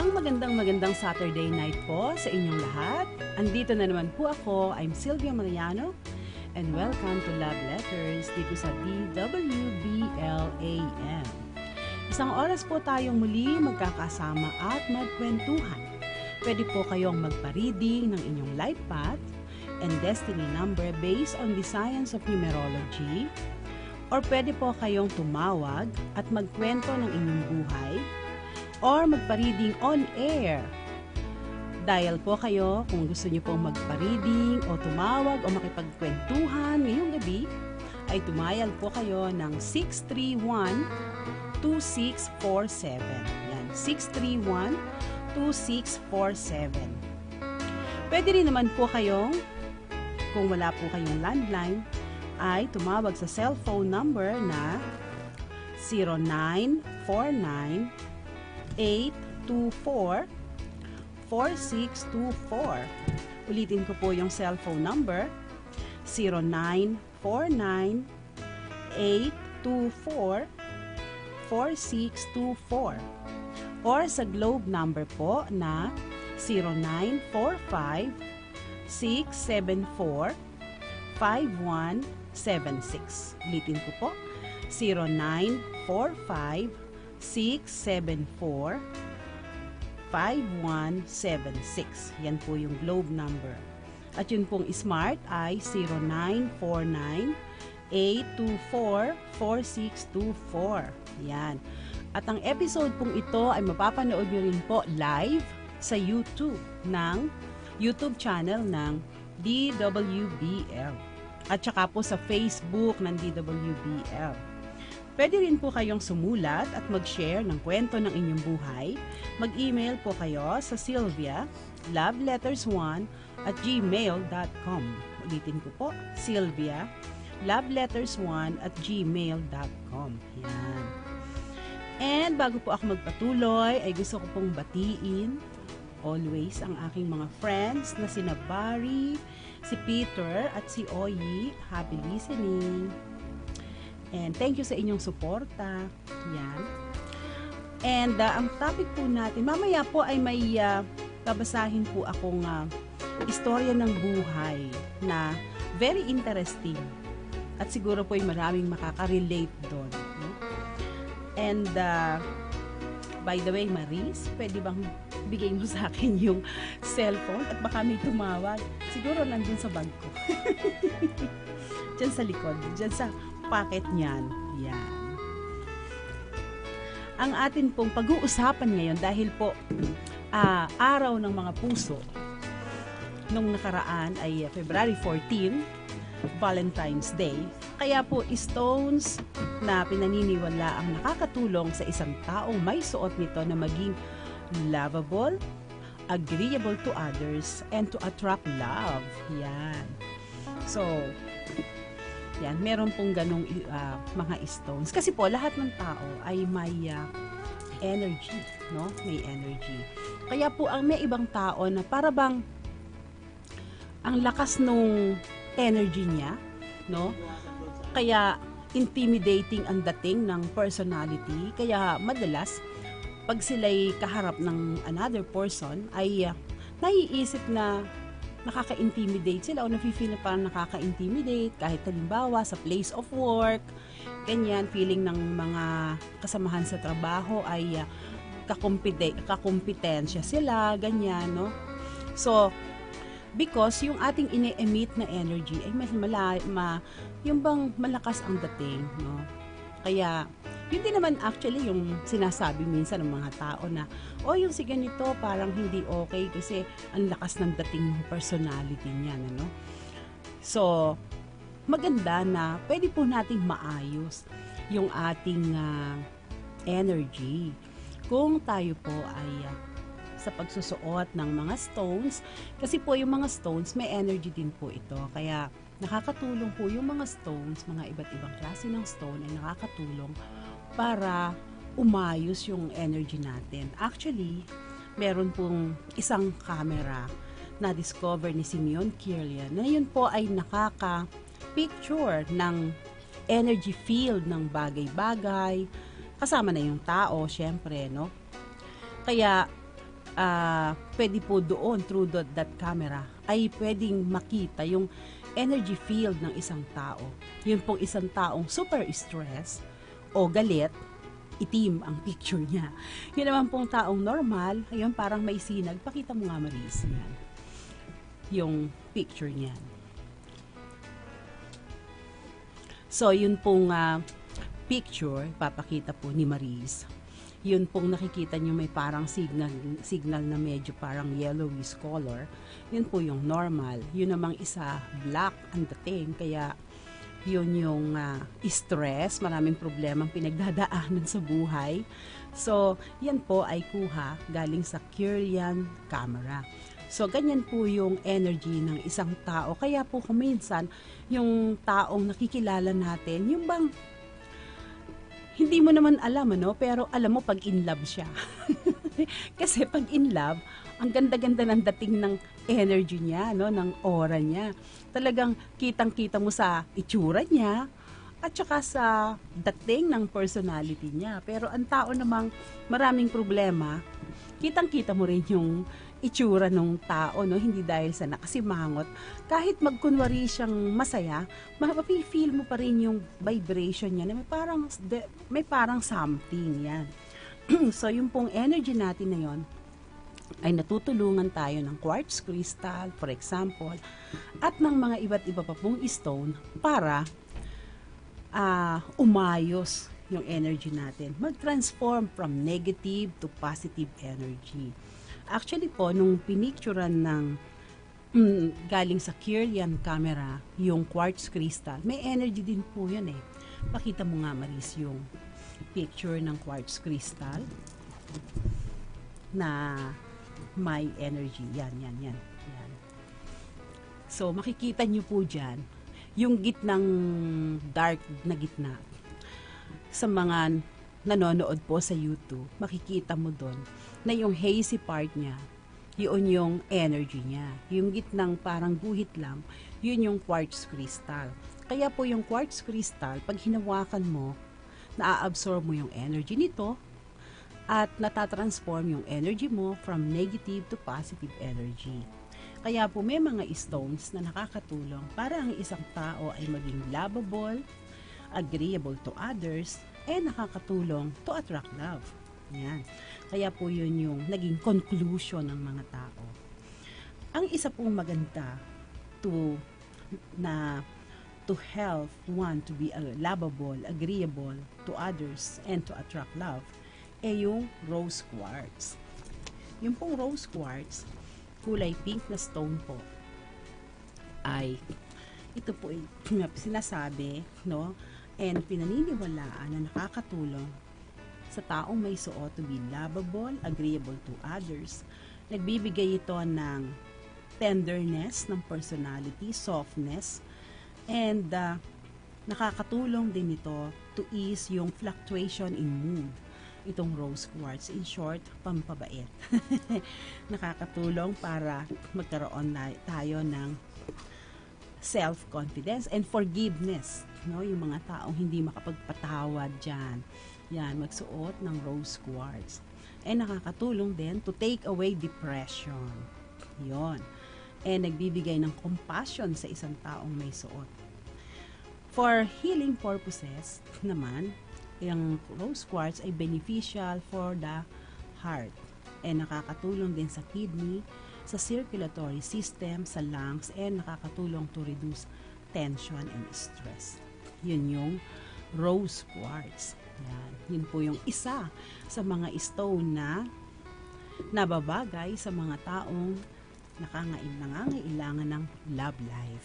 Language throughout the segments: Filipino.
Isang magandang Saturday night po sa inyong lahat. Andito na naman po ako, I'm Sylvia Mariano, and welcome to Love Letters dito sa DWBLAM. Isang oras po tayong muli magkakasama at magkwentuhan. Pwede po kayong magpa-reading ng inyong life path and destiny number based on the science of numerology, or pwede po kayong tumawag at magkwento ng inyong buhay, or magpa-reading on air. Dial po kayo kung gusto niyo pong magpa-reading o tumawag o makipagkwentuhan ngayong gabi, ay tumayal po kayo ng 631-2647. Yan, 631-2647. Pwede rin naman po kayong, kung wala po kayong landline, ay tumawag sa cellphone number na 0949-824-4624. Ulitin ko po yung cellphone number, 0949-824-4624. Or sa Globe number po na 0945-674-5176. Ulitin ko po, 0945-674-5176. Yan po yung Globe number. At yun pong Smart ay 0949-824-4624. Yan. At ang episode pong ito ay mapapanood nyo rin po live sa YouTube ng YouTube channel ng DWBL. At saka po sa Facebook ng DWBL. Pwede rin po kayong sumulat at mag-share ng kwento ng inyong buhay. Mag-email po kayo sa Sylvia, loveletters1@gmail.com. Ulitin ko po, Sylvia, loveletters1@gmail.com. Yan. And bago po ako magpatuloy, ay gusto ko pong batiin always ang aking mga friends na sina Barry, si Peter at si Oyi. Happy listening. And thank you sa inyong suporta. Yan. And ang topic po natin, mamaya po ay may babasahin po akong istorya ng buhay na very interesting. At siguro po ay maraming makaka-relate doon. No? And by the way, Maris, pwede bang bigay mo sa akin yung cellphone at baka may tumawag? Siguro nandun sa bag ko. Diyan sa likod, diyan sa pocket niyan. Yan. Ang atin pong pag-uusapan ngayon dahil po araw ng mga puso nung nakaraan ay February 14, Valentine's Day. Kaya po stones na pinaniniwala ang nakakatulong sa isang taong may suot nito na maging lovable, agreeable to others, and to attract love. Yan. So, yan, meron pong ganong mga stones. Kasi po, lahat ng tao ay may energy, no? May energy. Kaya po, ang may ibang tao na para bang ang lakas nung energy niya, no? Kaya intimidating ang dating ng personality. Kaya madalas, pag sila'y kaharap ng another person, ay naiisip na nakaka-intimidate sila o nafe-feel na parang nakaka-intimidate kahit halimbawa sa place of work, ganyan, feeling ng mga kasamahan sa trabaho ay kakumpetensya sila, ganyan, no? So, because yung ating ine-emit na energy ay mas yung bang malakas ang dating, no? Kaya, yun din naman actually yung sinasabi minsan ng mga tao na, yung si ganito parang hindi okay kasi ang lakas ng dating personality niya, ano? So, maganda na pwede po nating maayos yung ating energy kung tayo po ay sa pagsusuot ng mga stones, kasi po yung mga stones may energy din po ito, kaya nakakatulong po yung mga stones, mga iba't ibang klase ng stone ay nakakatulong para umayos yung energy natin. Actually, meron pong isang camera na discover ni Simeon Kirlian na yun po ay nakaka-picture ng energy field ng bagay-bagay, kasama na yung tao, syempre, no? Kaya, pwede po doon through that camera ay pwedeng makita yung energy field ng isang tao. Yun pong isang taong super stress o galit, itim ang picture niya. Yun naman pong taong normal, ayun parang may sinag. Pakita mo nga, Maris, yan. Yung picture niyan. So, yun pong picture, papakita po ni Maris. Yun pong nakikita nyo may parang signal na medyo parang yellowish color. Yun po yung normal. Yun namang isa, black ang dating. Kaya, yun yung stress, maraming problemang pinagdadaanan sa buhay. So, yan po ay kuha galing sa Kirlian camera. So, ganyan po yung energy ng isang tao. Kaya po kuminsan, yung taong nakikilala natin, yung bang hindi mo naman alam, ano? Pero alam mo pag in love siya. Kasi pag in love, ang ganda-ganda ng dating ng energy niya, no? Ng aura niya. Talagang kitang-kita mo sa itsura niya at saka sa dating ng personality niya. Pero ang tao namang maraming problema, kitang-kita mo rin yung itsura ng tao, no? Hindi dahil sa nakasimangot. Kahit magkunwari siyang masaya, mapipil mo pa rin yung vibration niya na may parang something yan. So, yung pong energy natin na yon ay natutulungan tayo ng quartz crystal, for example, at ng mga iba't iba pa pong stone para umayos yung energy natin. Mag-transform from negative to positive energy. Actually po, nung pinicturan ng galing sa Kirlian camera, yung quartz crystal, may energy din po yun eh. Pakita mo nga, Maris, yung picture ng quartz crystal na may energy. Yan. So, makikita nyo po dyan, yung gitnang dark na gitna. Sa mga nanonood po sa YouTube, makikita mo doon na yung hazy part niya, yun yung energy niya. Yung gitnang parang guhit lang, yun yung quartz crystal. Kaya po yung quartz crystal, pag hinawakan mo, na-absorb mo yung energy nito, at natatransform yung energy mo from negative to positive energy. Kaya po may mga stones na nakakatulong para ang isang tao ay maging lovable, agreeable to others, and nakakatulong to attract love. Yan. Kaya po yun yung naging conclusion ng mga tao. Ang isa pong maganda to help one to be lovable, agreeable to others, and to attract love, yung rose quartz. Yung pong rose quartz, kulay pink na stone po, ay ito po ay sinasabi, no? And pinaniniwalaan na nakakatulong sa taong may suot to be lovable, agreeable to others. Nagbibigay ito ng tenderness ng personality, softness, and nakakatulong din ito to ease yung fluctuation in mood. Itong rose quartz, in short, pampabait. Nakakatulong para magkaroon tayo ng self-confidence and forgiveness, no? Yung mga taong hindi makapagpatawad dyan, yan, magsuot ng rose quartz. And nakakatulong din to take away depression. Yon. And nagbibigay ng compassion sa isang taong may suot. For healing purposes naman, yung rose quartz ay beneficial for the heart and nakakatulong din sa kidney, sa circulatory system, sa lungs, and nakakatulong to reduce tension and stress. Yun yung rose quartz. Yan. Yun po yung isa sa mga stone na nababagay sa mga taong nangangailangan ng love life.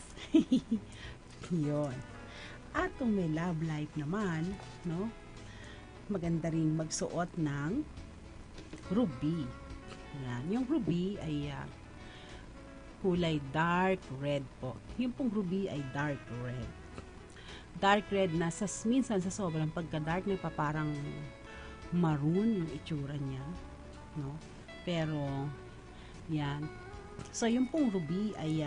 Yun. At kung may love life naman, no, maganda ring magsuot ng ruby. Yan. Yung ruby ay kulay dark red po. Yung pong ruby ay dark red. Dark red na minsan sa sobrang pagka-dark na parang maroon yung itsura niya, no? Pero yan. So yung pong ruby ay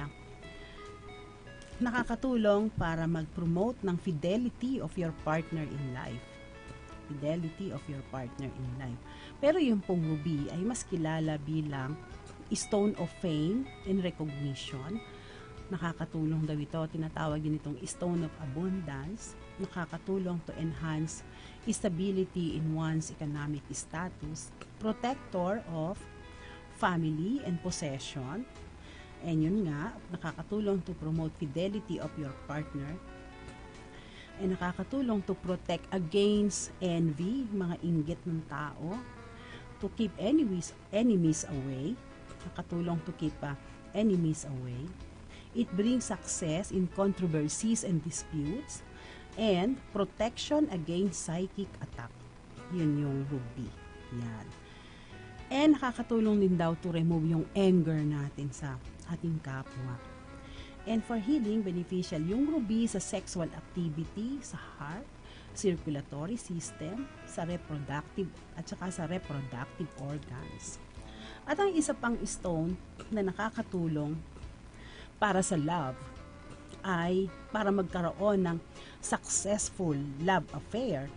nakakatulong para mag-promote ng fidelity of your partner in life. fidelity of your partner in life. Pero yung pong ruby ay mas kilala bilang stone of fame and recognition. Nakakatulong daw ito, tinatawag din itong stone of abundance. Nakakatulong to enhance stability in one's economic status, protector of family and possession. And yun nga, nakakatulong to promote fidelity of your partner. And nakakatulong to protect against envy, mga inggit ng tao. To keep enemies away. Nakakatulong to keep enemies away. It brings success in controversies and disputes. And protection against psychic attack. Yun yung ruby. Yan. And nakakatulong din daw to remove yung anger natin sa ating kapwa. And for healing, beneficial yung ruby sa sexual activity, sa heart, circulatory system, sa reproductive, at saka sa reproductive organs. At ang isa pang stone na nakakatulong para sa love ay para magkaroon ng successful love affair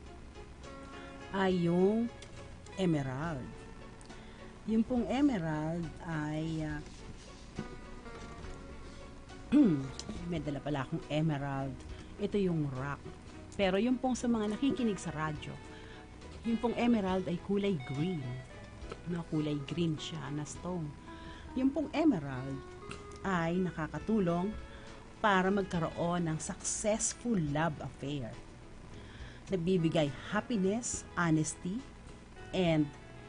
ay yung emerald. Yung pong emerald ay may dala pala akong emerald. Ito yung rock. Pero yung pong sa mga nakikinig sa radyo, yung pong emerald ay kulay green. Kulay green siya na stone. Yung pong emerald ay nakakatulong para magkaroon ng successful love affair. Nagbibigay happiness, honesty, and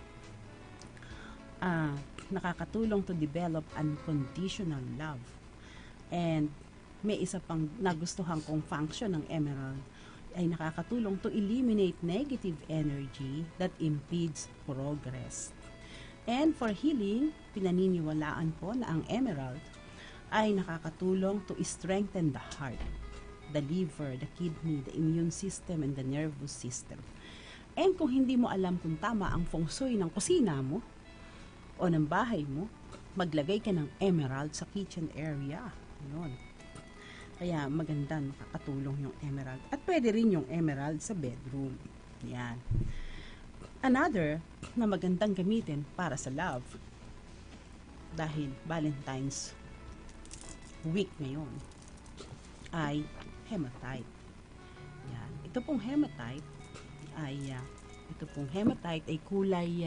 nakakatulong to develop unconditional love. And may isa pang nagustuhan kong function ng emerald ay nakakatulong to eliminate negative energy that impedes progress. And for healing, pinaniniwalaan po na ang emerald ay nakakatulong to strengthen the heart, the liver, the kidney, the immune system, and the nervous system. And kung hindi mo alam kung tama ang feng shui ng kusina mo o ng bahay mo, maglagay ka ng emerald sa kitchen area. Yun. Kaya maganda, nakakatulong yung emerald. At pwede rin yung emerald sa bedroom. Yan. Another na magandang gamitin para sa love, dahil Valentine's week ngayon, ay hematite. Yan. Ito pong hematite ay kulay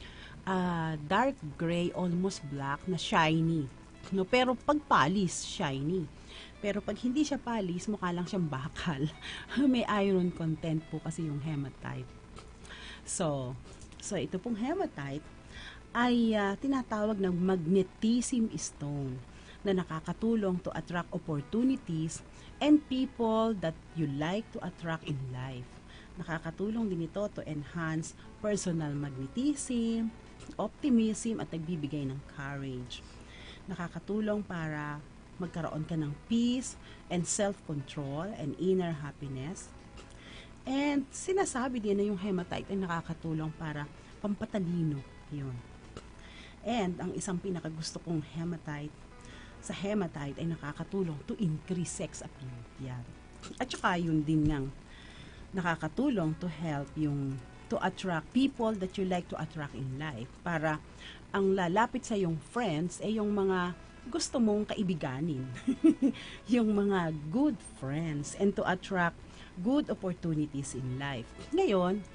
dark gray, almost black, na shiny. No, pero pag palis, shiny. Pero pag hindi siya palis, mukha lang siyang bakal. May iron content po kasi yung hematite. So ito pong hematite ay tinatawag ng magnetism stone na nakakatulong to attract opportunities and people that you like to attract in life. Nakakatulong din ito to enhance personal magnetism, optimism, at nagbibigay ng courage. Nakakatulong para magkaroon ka ng peace and self-control and inner happiness. And sinasabi din na yung hematite ay nakakatulong para pampatalino. Yun. And ang isang pinakagusto kong hematite ay nakakatulong to increase sex appeal. Yan. At saka yun din ngang nakakatulong to help to attract people that you like to attract in life. Para ang lalapit sa yung friends ay yung mga gusto mong kaibiganin. Yung mga good friends, and to attract good opportunities in life. Ngayon,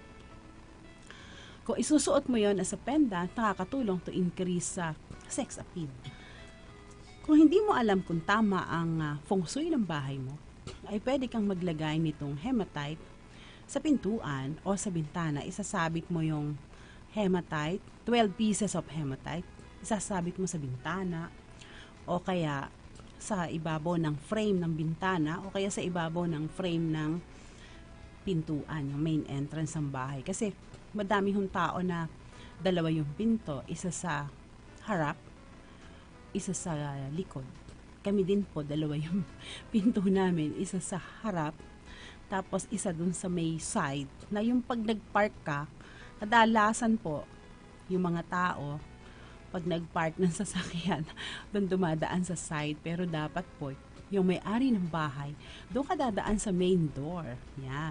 kung isusuot mo yon as a pendant, nakakatulong to increase sa sex appeal. Kung hindi mo alam kung tama ang feng shui ng bahay mo, ay pwede kang maglagay nitong hematite sa pintuan o sa bintana. Isasabit mo yung hematite, 12 pieces of hematite, isasabit mo sa bintana o kaya sa ibabaw ng frame ng bintana o kaya sa ibabaw ng frame ng pintuan, yung main entrance ng bahay. Kasi madami hong tao na dalawa yung pinto, isa sa harap, isa sa likod. Kami din po, dalawa yung pinto namin, isa sa harap, tapos isa dun sa may side, na yung pag nag-park ka, kadalasan po, yung mga tao, pag nag-park ng sasakyan, doon dumadaan sa side, pero dapat po, yung may-ari ng bahay, doon ka dadaan sa main door. Yan.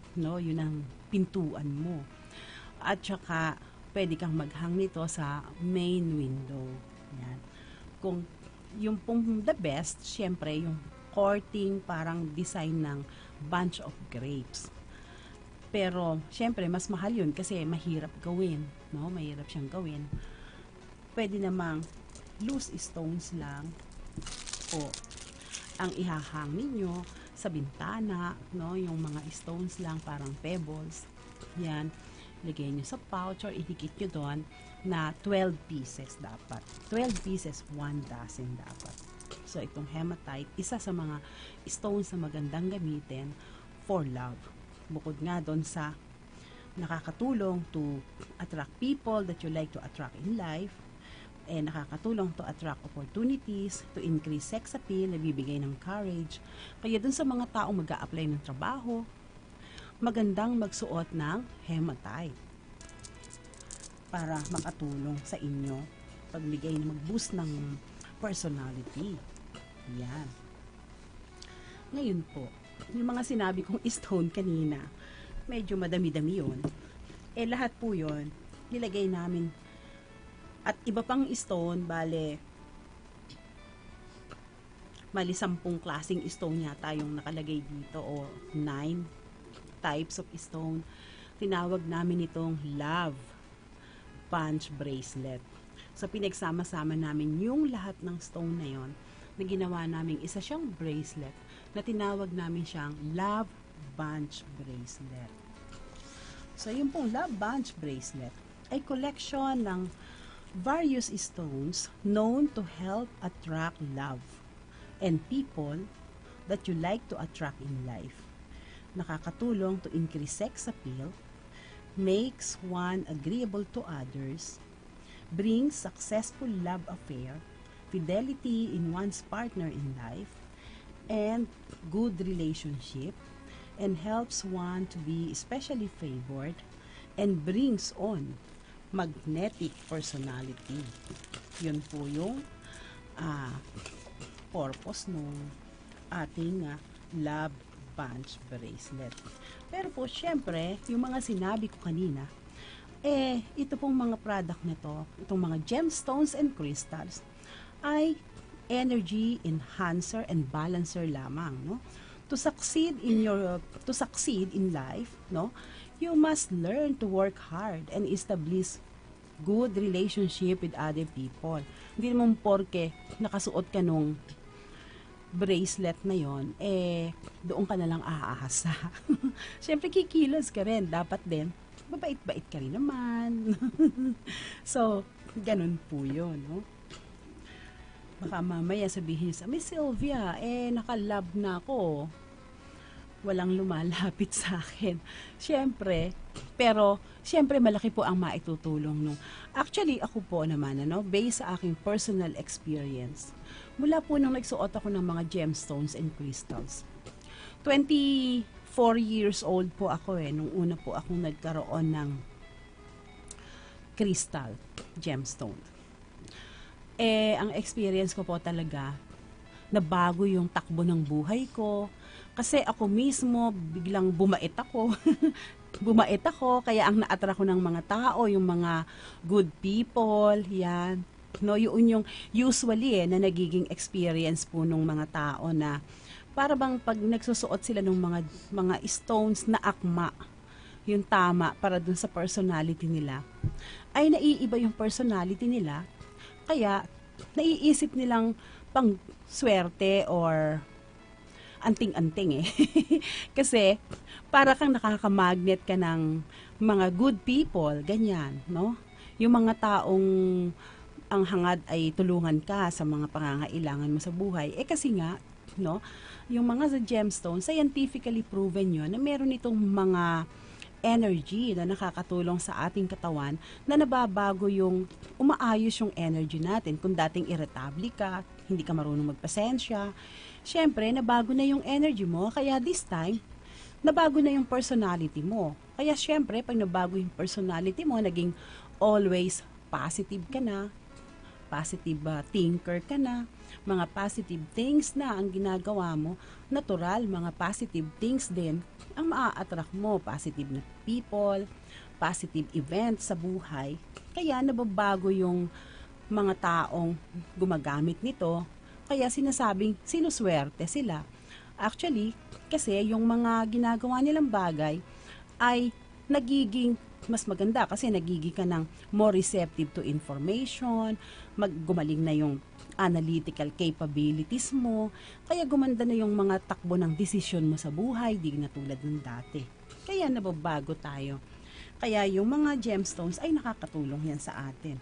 no? Yun ang pintuan mo. At saka, pwede kang maghang nito sa main window. Yan. Kung yung pong the best, syempre, yung courting parang design ng bunch of grapes. Pero, syempre, mas mahal yun kasi mahirap gawin. No? Mahirap siyang gawin. Pwede namang loose stones lang o ang ihahang ninyo sa bintana, no? Yung mga stones lang, parang pebbles. Yan. Lagay nyo sa pouch or idikit nyo doon na 12 pieces dapat. 12 pieces, 1 dozen dapat. So, itong hematite, isa sa mga stones na magandang gamitin for love. Bukod nga doon sa nakakatulong to attract people that you like to attract in life, nakakatulong to attract opportunities, to increase sex appeal, nabibigay ng courage. Kaya dun sa mga taong mag-a-apply ng trabaho, magandang magsuot ng hematite para makatulong sa inyo pagbigay na mag-boost ng personality. Yan. Ngayon po, yung mga sinabi kong stone kanina, medyo madami-dami yun. Lahat po yun, nilagay namin. At iba pang stone, bali 10 klaseng stone yata yung nakalagay dito o 9 types of stone. Tinawag namin itong love punch bracelet. So pinagsama-sama namin yung lahat ng stone na yon na ginawa namin isa siyang bracelet na tinawag namin siyang love bunch bracelet. So yung pong love bunch bracelet ay collection ng various stones known to help attract love and people that you like to attract in life. Nakakatulong to increase sex appeal, makes one agreeable to others, brings successful love affair, fidelity in one's partner in life, and good relationship, and helps one to be especially favored, and brings on magnetic personality. Yun po yung purpose ng ating love bunch bracelet. Pero po, syempre, yung mga sinabi ko kanina, ito pong mga product na to, itong mga gemstones and crystals, ay energy enhancer and balancer lamang, no? To succeed in life, no? You must learn to work hard and establish good relationship with other people. Hindi naman porke nakasuot ka nung bracelet na yon, doon ka na lang aasa. Siyempre, kikilos ka rin. Dapat din, mabait-bait ka rin naman. So, ganun po yun, no? Baka mamaya sabihin sa, Miss Sylvia, nakalab na ako. Walang lumalapit sa akin. Siyempre, pero siyempre malaki po ang maitutulong nung. Actually, ako po naman, based sa aking personal experience, mula po nung nagsuot ako ng mga gemstones and crystals. 24 years old po ako nung una po akong nagkaroon ng crystal gemstone. Ang experience ko po talaga, nabago yung takbo ng buhay ko. Kasi ako mismo, biglang bumait ako. Bumait ako, kaya ang na-attract ko ng mga tao, yung mga good people, yan. No, yun yung usually na nagiging experience po ng mga tao na para bang pag nagsusuot sila ng mga stones na akma, yung tama para dun sa personality nila, ay naiiba yung personality nila, kaya naiisip nilang pang swerte or anting-anting Kasi para kang nakakamagnet ka ng mga good people, ganyan, no? Yung mga taong ang hangad ay tulungan ka sa mga pangangailangan mo sa buhay. Kasi nga, no, yung mga gemstones, scientifically proven yun na meron itong mga energy na nakakatulong sa ating katawan na nababago yung, umaayos yung energy natin. Kung dating irritable ka, hindi ka marunong magpasensya, syempre, nabago na yung energy mo, kaya this time, nabago na yung personality mo. Kaya syempre, pag nabago yung personality mo, naging always positive ka na, positive thinker ka na, mga positive things na ang ginagawa mo, natural, mga positive things din ang maa-attract mo, positive na people, positive events sa buhay. Kaya nababago yung mga taong gumagamit nito, kaya sinasabing sinuswerte sila. Actually, kasi yung mga ginagawa nilang bagay ay nagiging mas maganda kasi nagiging ka ng more receptive to information, gumaling na yung analytical capabilities mo, kaya gumanda na yung mga takbo ng desisyon mo sa buhay, di na tulad ng dati. Kaya nababago tayo. Kaya yung mga gemstones ay nakakatulong yan sa atin.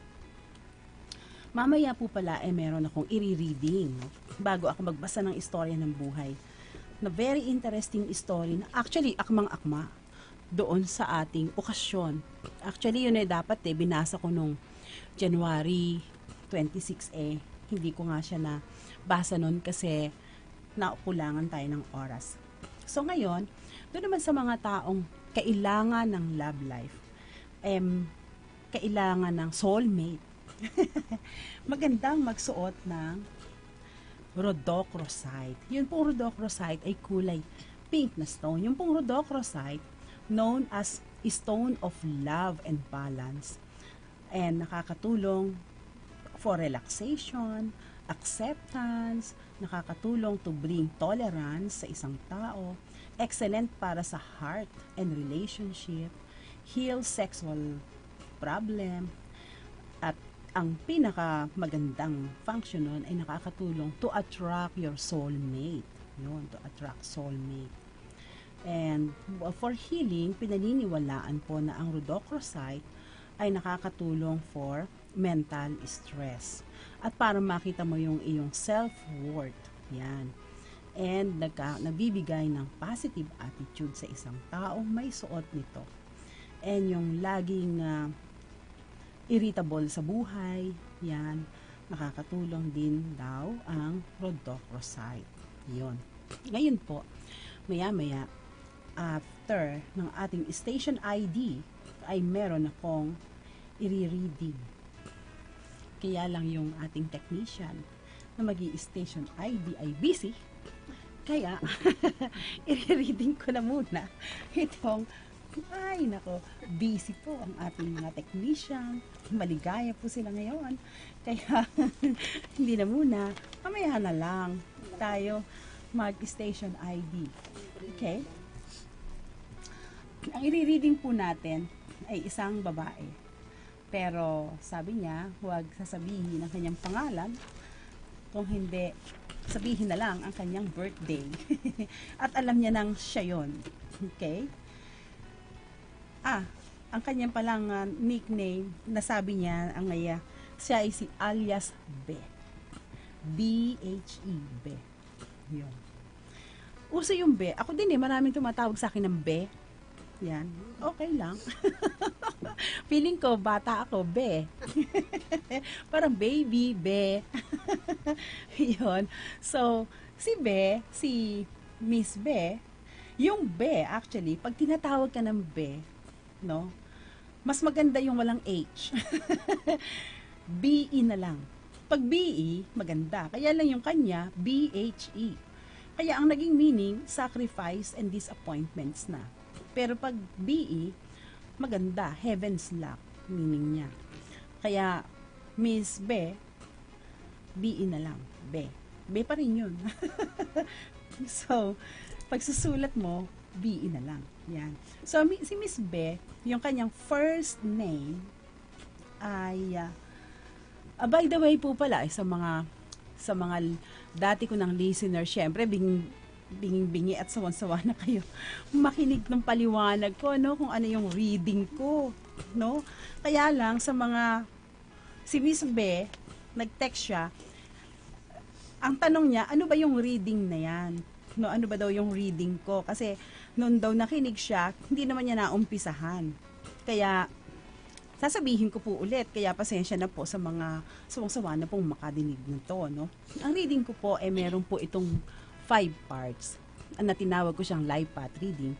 Mamaya po pala meron akong i-reading, no? Bago ako magbasa ng istorya ng buhay, na very interesting story na actually akmang-akma doon sa ating okasyon. Actually, yun dapat binasa ko nung January 26 Hindi ko nga siya na basa nun kasi nakulangan tayo ng oras. So ngayon, doon naman sa mga taong kailangan ng love life, kailangan ng soulmate, magandang magsuot ng rhodochrosite. Yun pong rhodochrosite ay kulay pink na stone. Yung pong rhodochrosite, known as stone of love and balance. And nakakatulong for relaxation, acceptance, nakakatulong to bring tolerance sa isang tao, excellent para sa heart and relationship, heal sexual problem, at ang pinakamagandang function nun ay nakakatulong to attract your soulmate. Yun, to attract soulmate. And for healing, pinaniniwalaan po na ang rhodochrosite ay nakakatulong for mental stress. At para makita mo yung iyong self-worth. Yan. And nagbibigay ng positive attitude sa isang taong may suot nito. And yung laging irritable sa buhay, yan, nakakatulong din daw ang rhodochrosite. Yun. Ngayon po, maya-maya, after ng ating station ID, ay meron akong i-reading. Kaya lang yung ating technician na magi-station ID ay busy. Kaya, i-reading ko na muna itong, ay nako, busy po ang ating mga technician. Maligaya po sila ngayon. Kaya, hindi na muna. Mamaya na lang tayo mag-station ID. Okay? Ang i-reading po natin ay isang babae. Pero sabi niya, huwag sasabihin ang kanyang pangalan. Kung hindi, sabihin na lang ang kanyang birthday. At alam niya nang siya yun. Okay? Ang kanyang palang nickname, nasabi niya, siya ay si alias Be. B-H-E, Be. Yun. Uso yung Be. Ako din maraming tumatawag sa akin ng Be. Yan. Okay lang. Feeling ko, bata ako, Be. Parang baby, Be. Yun. So, si Be, si Miss Be, yung Be, actually, pag tinatawag ka ng Be, no, mas maganda yung walang H. B-E na lang. Pag B-E, maganda. Kaya lang yung kanya, B-H-E. Kaya ang naging meaning, sacrifice and disappointments na. Pero pag BE, maganda, heaven's luck, meaning niya. Kaya, Miss Be, BE na lang, Be. Be pa rin yun. So, pag susulat mo, BE na lang. Yan. So, si Miss Be, yung kanyang first name ay, by the way po pala, sa mga dati ko ng listener, syempre, bingi at sawan-sawa na kayo makinig ng paliwanag ko, no, kung ano yung reading ko, no. Kaya lang sa mga si Miss Be, nag-text siya, ang tanong niya, ano ba yung reading na yan, no, ano ba daw yung reading ko, kasi noon daw nakinig siya, hindi naman niya naumpisahan, kaya sasabihin ko po ulit, kaya pasensya na po sa mga sawang-sawa na pong makadinig nito, no. Ang reading ko po meron po itong 5 parts na tinawag ko siyang live path reading.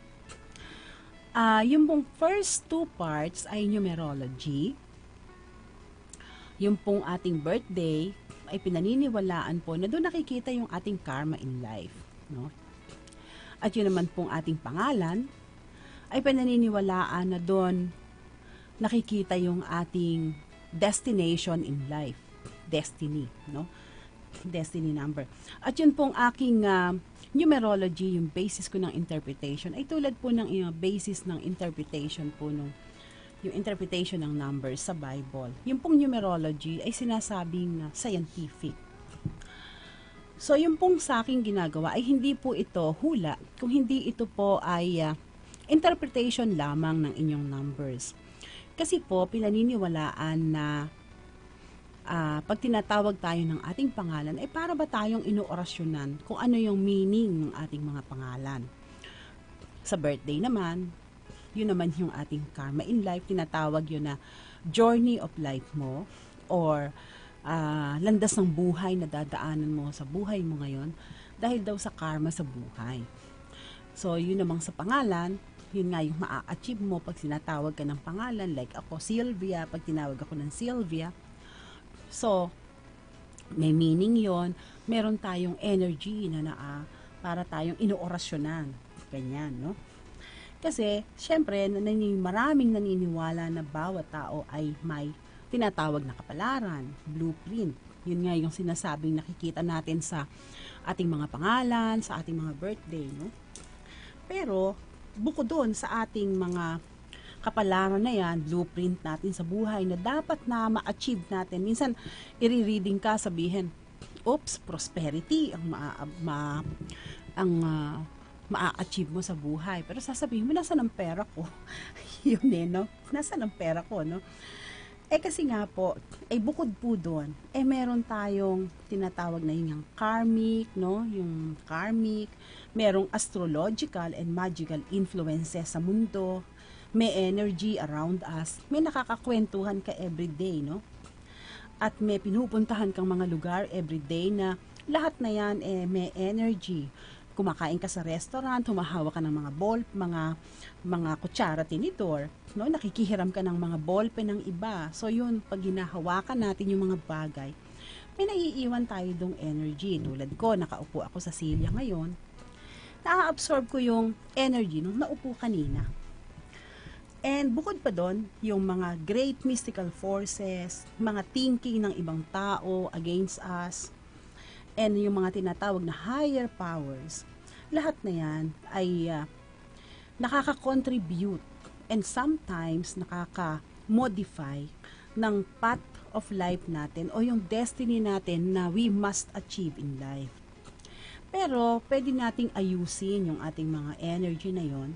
Yung pong first 2 parts ay numerology. Yung pong ating birthday ay pinaniniwalaan po na doon nakikita yung ating karma in life, no? At yun naman pong ating pangalan ay pinaniniwalaan na doon nakikita yung ating destination in life, destiny, no? Destiny number. At yun pong aking numerology, yung basis ko ng interpretation, ay tulad po ng basis ng interpretation po nung yung interpretation ng numbers sa Bible. Yung pong numerology ay sinasabing scientific. So, yung pong sa aking ginagawa ay hindi po ito hula, kung hindi ito po ay interpretation lamang ng inyong numbers. Kasi po, pinaniniwalaan na pag tinatawag tayo ng ating pangalan, ay para ba tayong inuorasyonan kung ano yung meaning ng ating mga pangalan. Sa birthday naman, yun naman yung ating karma in life, tinatawag yun na journey of life mo or landas ng buhay na dadaanan mo sa buhay mo ngayon dahil daw sa karma sa buhay. So, yun namang sa pangalan, yun nga yung maa-achieve mo pag sinatawag ka ng pangalan. Like ako, Sylvia, pag tinawag ako ng Sylvia. So, may meaning yon. Meron tayong energy na para tayong inuorasyonan. Ganyan, no? Kasi, syempre, maraming naniniwala na bawat tao ay may tinatawag na kapalaran, blueprint. Yun nga yung sinasabing nakikita natin sa ating mga pangalan, sa ating mga birthday, no? Pero, bukod doon sa ating mga kapalaran na yan, blueprint natin sa buhay na dapat na ma-achieve natin. Minsan, i-reading ka, sabihin, oops, prosperity ang ma-achieve mo sa buhay. Pero sasabihin mo, nasaan ang pera ko? Yun no? Nasaan ang pera ko, no? Kasi nga po, bukod po doon, meron tayong tinatawag na yung karmic, no? Yung karmic, merong astrological and magical influences sa mundo, may energy around us, may nakakakwentuhan ka everyday, no? At may pinupuntahan kang mga lugar everyday na lahat na yan may energy. Kumakain ka sa restaurant, humahawak ka ng mga mga kutsara, tinidor, no? Nakikihiram ka ng mga ballpen ng iba. So yun, pag hinahawakan natin yung mga bagay, may naiiwan tayo dong energy. Tulad ko, nakaupo ako sa silya ngayon, na-absorb ko yung energy nung naupo kanina. And bukod pa doon, yung mga great mystical forces, mga thinking ng ibang tao against us, and yung mga tinatawag na higher powers, lahat na yan ay nakaka-contribute and sometimes nakaka-modify ng path of life natin o yung destiny natin na we must achieve in life. Pero pwede nating ayusin yung ating mga energy na yon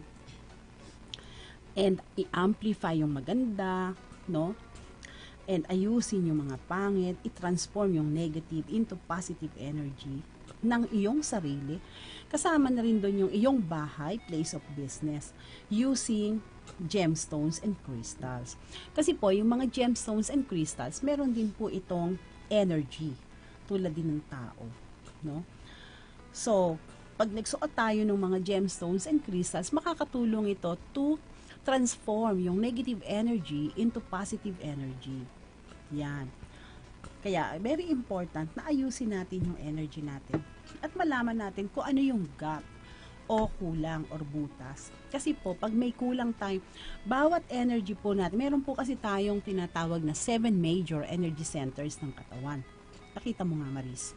and i-amplify yung maganda, no? And ayusin yung mga pangit, i-transform yung negative into positive energy ng iyong sarili. Kasama na rin doon yung iyong bahay, place of business, using gemstones and crystals. Kasi po, yung mga gemstones and crystals, meron din po itong energy, tulad din ng tao, no? So, pag nagsuot tayo ng mga gemstones and crystals, makakatulong ito to transform yung negative energy into positive energy. Yan. Kaya, very important na ayusin natin yung energy natin at malaman natin kung ano yung gap o kulang or butas. Kasi po, pag may kulang tayo, bawat energy po natin, meron po kasi tayong tinatawag na 7 major energy centers ng katawan. Pakita mo nga, Maris.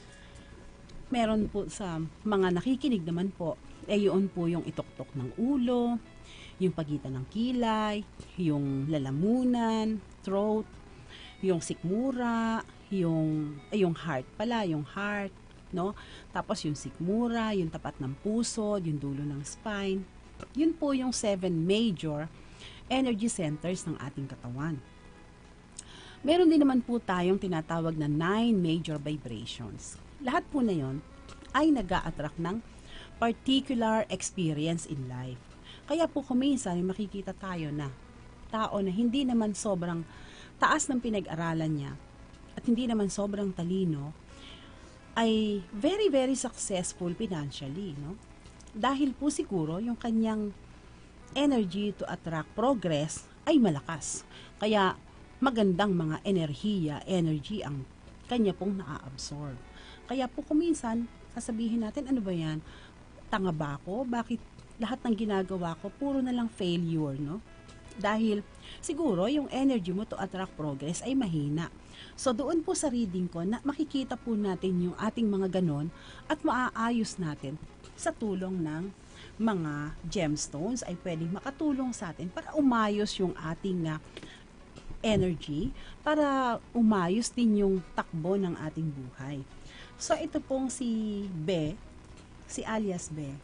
Meron po sa mga nakikinig naman po, yun po yung ituktok ng ulo, yung pagitan ng kilay, yung lalamunan, throat, yung sikmura, yung heart pala, yung heart, no? Tapos yung sikmura, yung tapat ng puso, yung dulo ng spine. Yun po yung 7 major energy centers ng ating katawan. Meron din naman po tayong tinatawag na 9 major vibrations. Lahat po na yon ay nag-a-attract ng particular experience in life. Kaya po kuminsan makikita tayo na tao na hindi naman sobrang taas ng pinag-aralan niya at hindi naman sobrang talino ay very, very successful financially, no? Dahil po siguro yung kanyang energy to attract progress ay malakas. Kaya magandang mga energy ang kanya pong naa-absorb. Kaya po kuminsan, sasabihin natin, ano ba yan? Tanga ba ako? Bakit lahat ng ginagawa ko, puro na lang failure, no? Dahil siguro yung energy mo to attract progress ay mahina. So doon po sa reading ko, na makikita po natin yung ating mga ganon at maaayos natin sa tulong ng mga gemstones ay pwedeng makatulong sa atin para umayos yung ating energy, para umayos din yung takbo ng ating buhay. So ito pong si Be, si alias Be,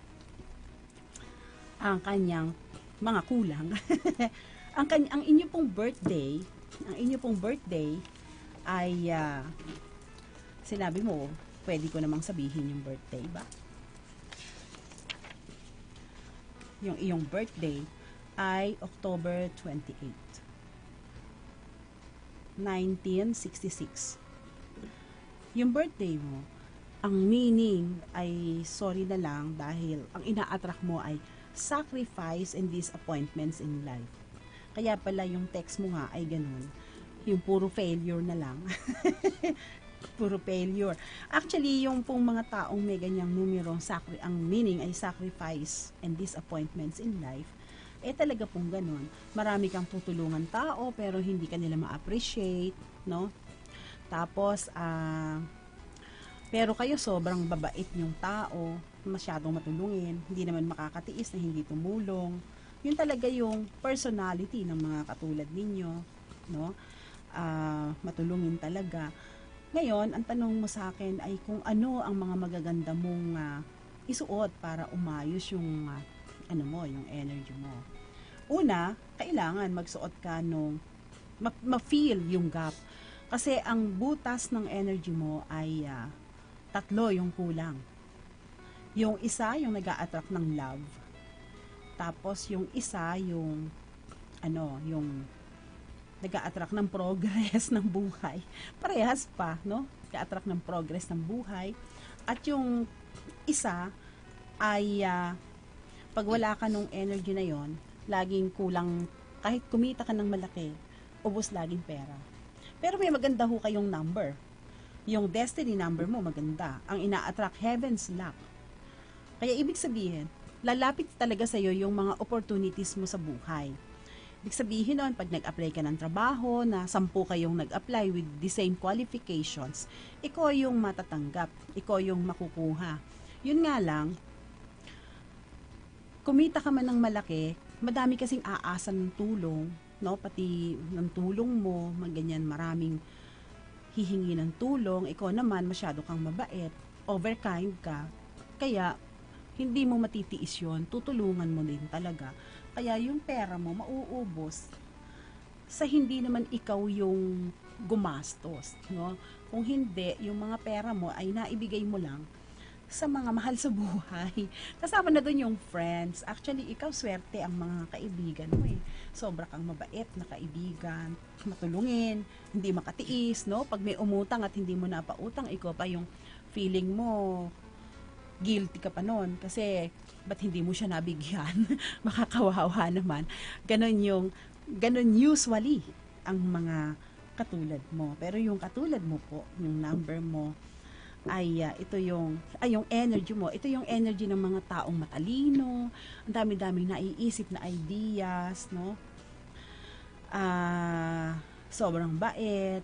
ang kanyang mga kulang. ang inyo pong birthday ay sinabi mo, pwede ko namang sabihin yung birthday ba? Yung iyong birthday ay October 28, 1966. Yung birthday mo, ang meaning ay, sorry na lang, dahil ang ina-attract mo ay sacrifice and disappointments in life. Kaya pala yung text mo nga ay ganun. Yung puro failure na lang. Puro failure. Actually, yung pong mga taong may ganyang numero, ang meaning ay sacrifice and disappointments in life, talaga pong ganun. Marami kang tutulungan tao, pero hindi ka nila ma-appreciate, no? Tapos, pero kayo sobrang babait yung tao, masyadong matulungin, hindi naman makakatiis na hindi tumulong. Yun talaga yung personality ng mga katulad ninyo, no? Matulungin talaga. Ngayon, ang tanong mo sa akin ay kung ano ang mga magaganda mong isuot para umayos yung yung energy mo. Una, kailangan magsuot ka nung ma-feel yung gap. Kasi ang butas ng energy mo ay tatlo yung kulang. Yung isa, yung nag-a-attract ng love. Tapos yung isa, yung nag-a-attract ng progress ng buhay. Parehas pa, no? Nag-a-attract ng progress ng buhay. At yung isa ay pag wala ka nung energy na yon, laging kulang, kahit kumita ka ng malaki, ubos laging pera. Pero may maganda ho kayong number. Yung destiny number mo maganda. Ang ina-attract heaven's luck. Kaya ibig sabihin, lalapit talaga sa iyo yung mga opportunities mo sa buhay. Ibig sabihin nun, pag nag-apply ka ng trabaho na 10 kayong nag-apply with the same qualifications, ikaw yung matatanggap, ikaw yung makukuha. Yun nga lang, kumita ka man ng malaki, madami kasing aasa ng tulong, no? Pati ng tulong mo, ganyan, maraming hihingi ng tulong, ikaw naman masyado kang mabait, overkind ka, kaya hindi mo matitiis yun, tutulungan mo din talaga. Kaya yung pera mo mauubos sa hindi naman ikaw yung gumastos, no? Kung hindi, yung mga pera mo ay naibigay mo lang sa mga mahal sa buhay. Kasama na doon yung friends. Actually, ikaw swerte ang mga kaibigan mo eh. Sobra kang mabait na kaibigan, matulungin, hindi makatiis, no? Pag may umutang at hindi mo napautang, ikaw pa yung feeling mo guilty ka pa nun kasi ba't hindi mo siya nabigyan? Makakawawa naman. Ganon usually ang mga katulad mo. Pero yung katulad mo po, yung number mo, ay yung energy mo, ito yung energy ng mga taong matalino, ang dami-daming naiisip na ideas, no? Sobrang bait,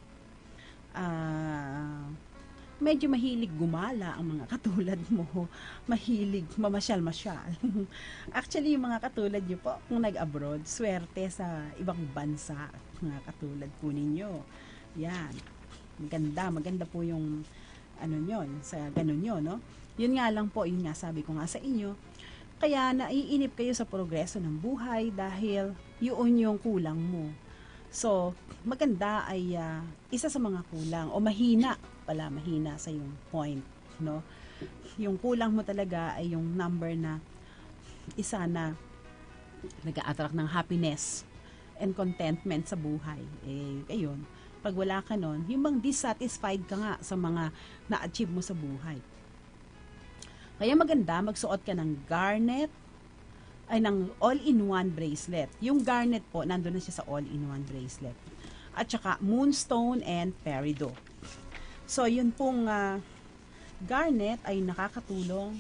medyo mahilig gumala ang mga katulad mo, mahilig mamasyal-masyal. Actually, yung mga katulad nyo po, kung nag-abroad, swerte sa ibang bansa, mga katulad po ninyo. Yan, maganda po yung sa ganun yun, no? Yun nga lang po, yun nga sabi ko nga sa inyo, kaya naiinip kayo sa progreso ng buhay dahil yun yung kulang mo. So, maganda ay isa sa mga kulang o mahina sa yung point, no? Yung kulang mo talaga ay yung number na isa na nag-a-attract ng happiness and contentment sa buhay. Ayun. Pag wala ka nun, yung bang dissatisfied ka nga sa mga na-achieve mo sa buhay. Kaya maganda, magsuot ka ng garnet, ng all-in-one bracelet. Yung garnet po, nandun na siya sa all-in-one bracelet. at saka moonstone and peridot. So, yun pong garnet ay nakakatulong.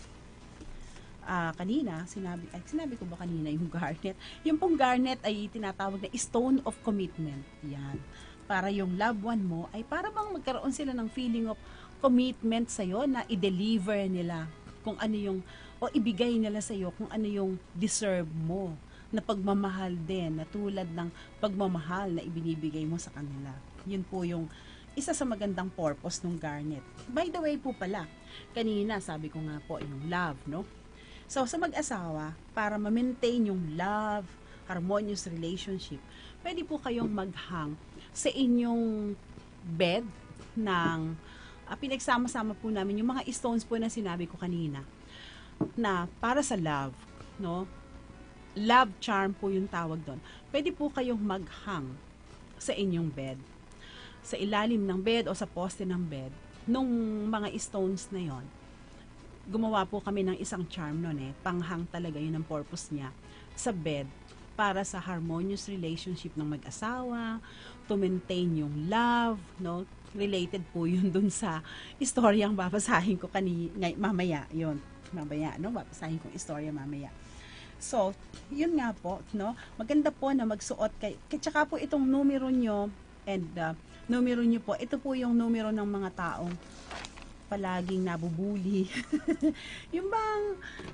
Kanina, sinabi ko ba kanina yung garnet? Yung pong garnet ay tinatawag na stone of commitment. Yan. Para yung loved one mo ay para bang magkaroon sila ng feeling of commitment sa'yo na i-deliver nila kung ano yung, o ibigay nila sa'yo kung ano yung deserve mo na pagmamahal din, na tulad ng pagmamahal na ibinibigay mo sa kanila. Yun po yung isa sa magandang purpose ng garnet. By the way po pala, kanina sabi ko nga po yung love, no? So, sa mag-asawa, para ma-maintain yung love, harmonious relationship, pwede po kayong maghang sa inyong bed ng pinagsama-sama po namin yung mga stones po na sinabi ko kanina na para sa love, no? Love charm po yung tawag doon. Pwede po kayong maghang sa inyong bed. Sa ilalim ng bed o sa poste ng bed, nung mga stones na yon. Gumawa po kami ng isang charm noon panghang talaga yun ang purpose niya sa bed para sa harmonious relationship ng mag-asawa, to maintain yung love, no? Related po yun dun sa istoryang babasahin ko mamaya, yun. Mamaya, no? Babasahin kong istorya mamaya. So, yun nga po, no? Maganda po na magsuot tsaka po itong numero nyo and numero nyo po, ito po yung numero ng mga taong palaging nabubuli. Yung bang,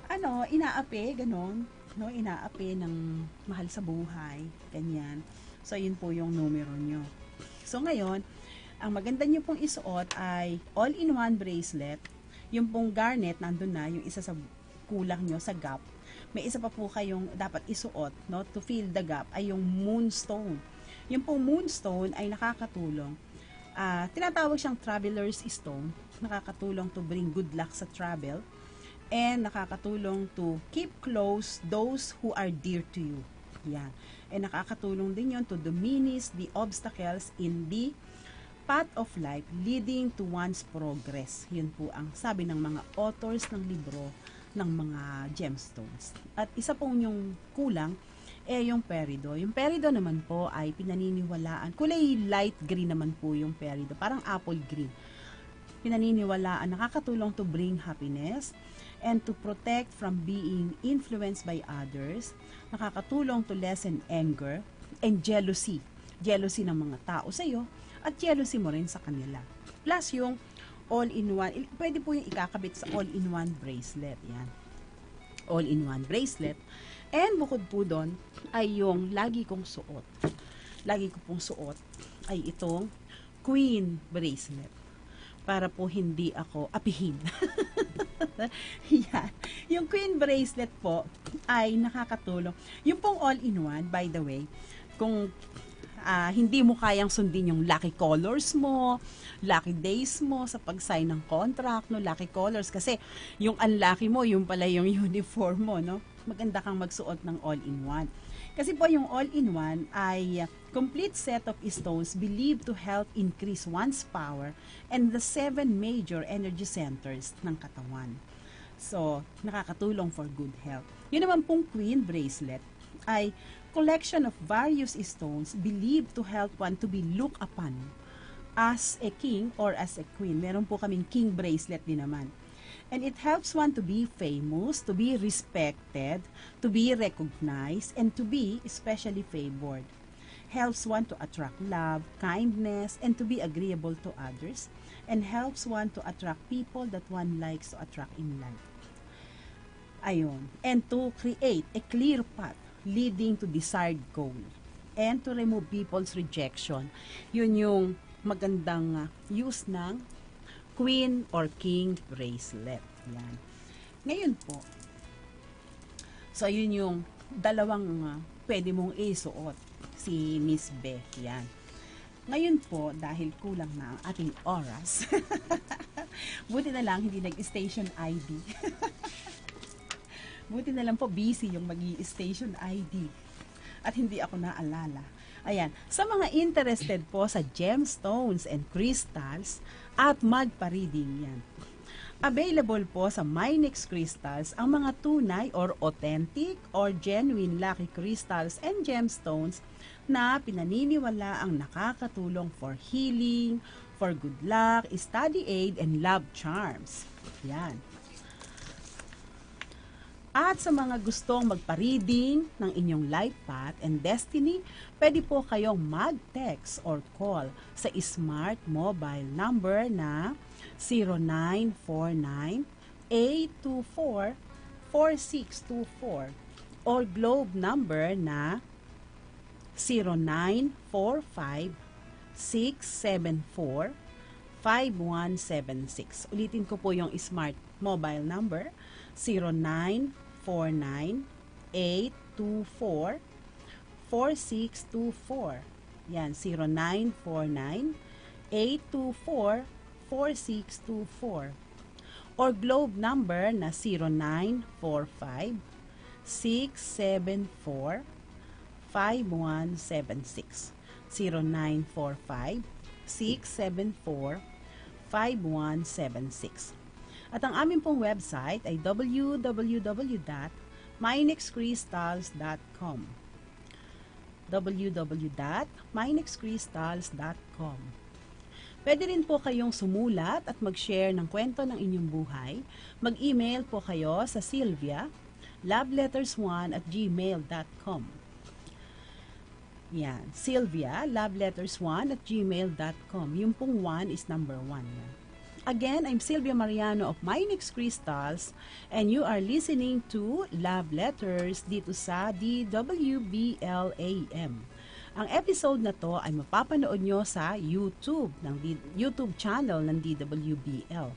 inaapi, ganon, no? Inaapi ng mahal sa buhay, ganyan. So, yun po yung numero nyo. So, ngayon, ang maganda nyo pong isuot ay all-in-one bracelet. Yung pong garnet, nandun na, yung isa sa kulang nyo sa gap. May isa pa po kayong dapat isuot, no? To fill the gap, ay yung moonstone. Yung pong moonstone ay nakakatulong. Tinatawag siyang traveler's stone. Nakakatulong to bring good luck sa travel. And nakakatulong to keep close those who are dear to you. Yan. And nakakatulong din yon to diminish the obstacles in the path of life leading to one's progress. Yun po ang sabi ng mga authors ng libro ng mga gemstones. At isa pong yung kulang, yung peridot. Yung peridot naman po ay pinaniniwalaan. Kulay light green naman po yung peridot. Parang apple green. Pinaniniwalaan, nakakatulong to bring happiness and to protect from being influenced by others. Nakakatulong to lessen anger and jealousy. Jealousy ng mga tao sa iyo at jealousy mo rin sa kanila. Plus yung all-in-one, pwede po yung ikakabit sa all-in-one bracelet. Yan. All-in-one bracelet. And bukod po doon ay yung lagi kong suot. Lagi ko pong suot ay itong queen bracelet. Para po hindi ako apihin. Yan. Yung queen bracelet po ay nakakatulong. Yung pong all-in-one, by the way, kung hindi mo kayang sundin yung lucky colors mo, lucky days mo sa pag-sign ng contract, no, lucky colors kasi yung unlucky mo, yung pala yung uniform mo, no? Maganda kang magsuot ng all-in-one. Kasi po yung all-in-one ay complete set of stones believed to help increase one's power and the 7 major energy centers ng katawan. So, nakakatulong for good health. Yun naman pong queen bracelet ay collection of various stones believed to help one to be looked upon as a king or as a queen. Meron po kaming king bracelet din naman. And it helps one to be famous, to be respected, to be recognized, and to be especially favored. Helps one to attract love, kindness, and to be agreeable to others, and helps one to attract people that one likes to attract in life. Ayun. And to create a clear path leading to desired goal. And to remove people's rejection. Yun yung magandang use ng queen or king bracelet. Yan. Ngayon po, so yun yung dalawang pwede mong isuot si Miss Beth. Yan. Ngayon po, dahil kulang na ang ating oras, buti na lang hindi nag-station ID. Buti na lang po busy yung mag-i-station ID. At hindi ako naalala. Ayan, sa mga interested po sa gemstones and crystals at magpa-reading yan. Available po sa Minex Crystals ang mga tunay or authentic or genuine lucky crystals and gemstones na pinaniniwala ang nakakatulong for healing, for good luck, study aid, and love charms. Yan. At sa mga gustong magpa-reading ng inyong life path and destiny, pwede po kayong mag-text or call sa smart mobile number na 0949-824-4624 or globe number na 0945-674-5176. Ulitin ko po yung smart mobile number 0949-824-4624. Yan, 0949-824-4624. Or globe number na 0945-674-5176. 0945-674-5176. At ang aming pong website ay www.minexcrystals.com www.minexcrystals.com. Pwede rin po kayong sumulat at mag-share ng kwento ng inyong buhay. Mag-email po kayo sa Sylvia, loveletters1@gmail.com. Yan, Sylvia, loveletters1@gmail.com. Yung pong 1 is number 1. Again, I'm Sylvia Mariano of Minex Crystals and you are listening to Love Letters dito sa DWBL-AM. Ang episode na to ay mapapanood nyo sa YouTube, YouTube channel ng DWBL.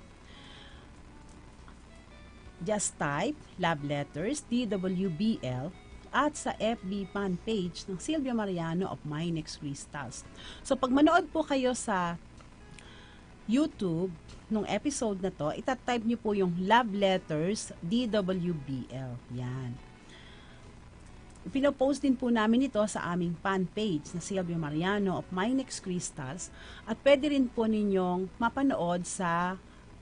Just type Love Letters DWBL at sa FB fan page ng Sylvia Mariano of Minex Crystals. So pag manood po kayo sa YouTube nung episode na to, itatype niyo po yung Love Letters DWBL. Yan. Pinopost din po namin ito sa aming fan page na Sylvia Mariano of Minex Crystals at pwede rin po ninyong mapanood sa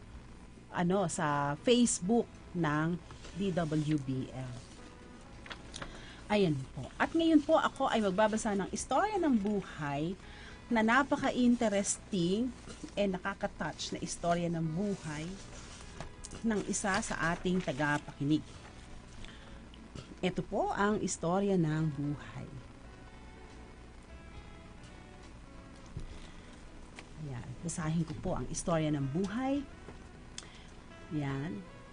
sa Facebook ng DWBL. Ayan po. At ngayon po ako ay magbabasa ng istorya ng buhay na napaka-interesting and nakaka-touch na istorya ng buhay ng isa sa ating tagapakinig. Ito po ang istorya ng buhay. Yan. Basahin ko po ang istorya ng buhay. Yan.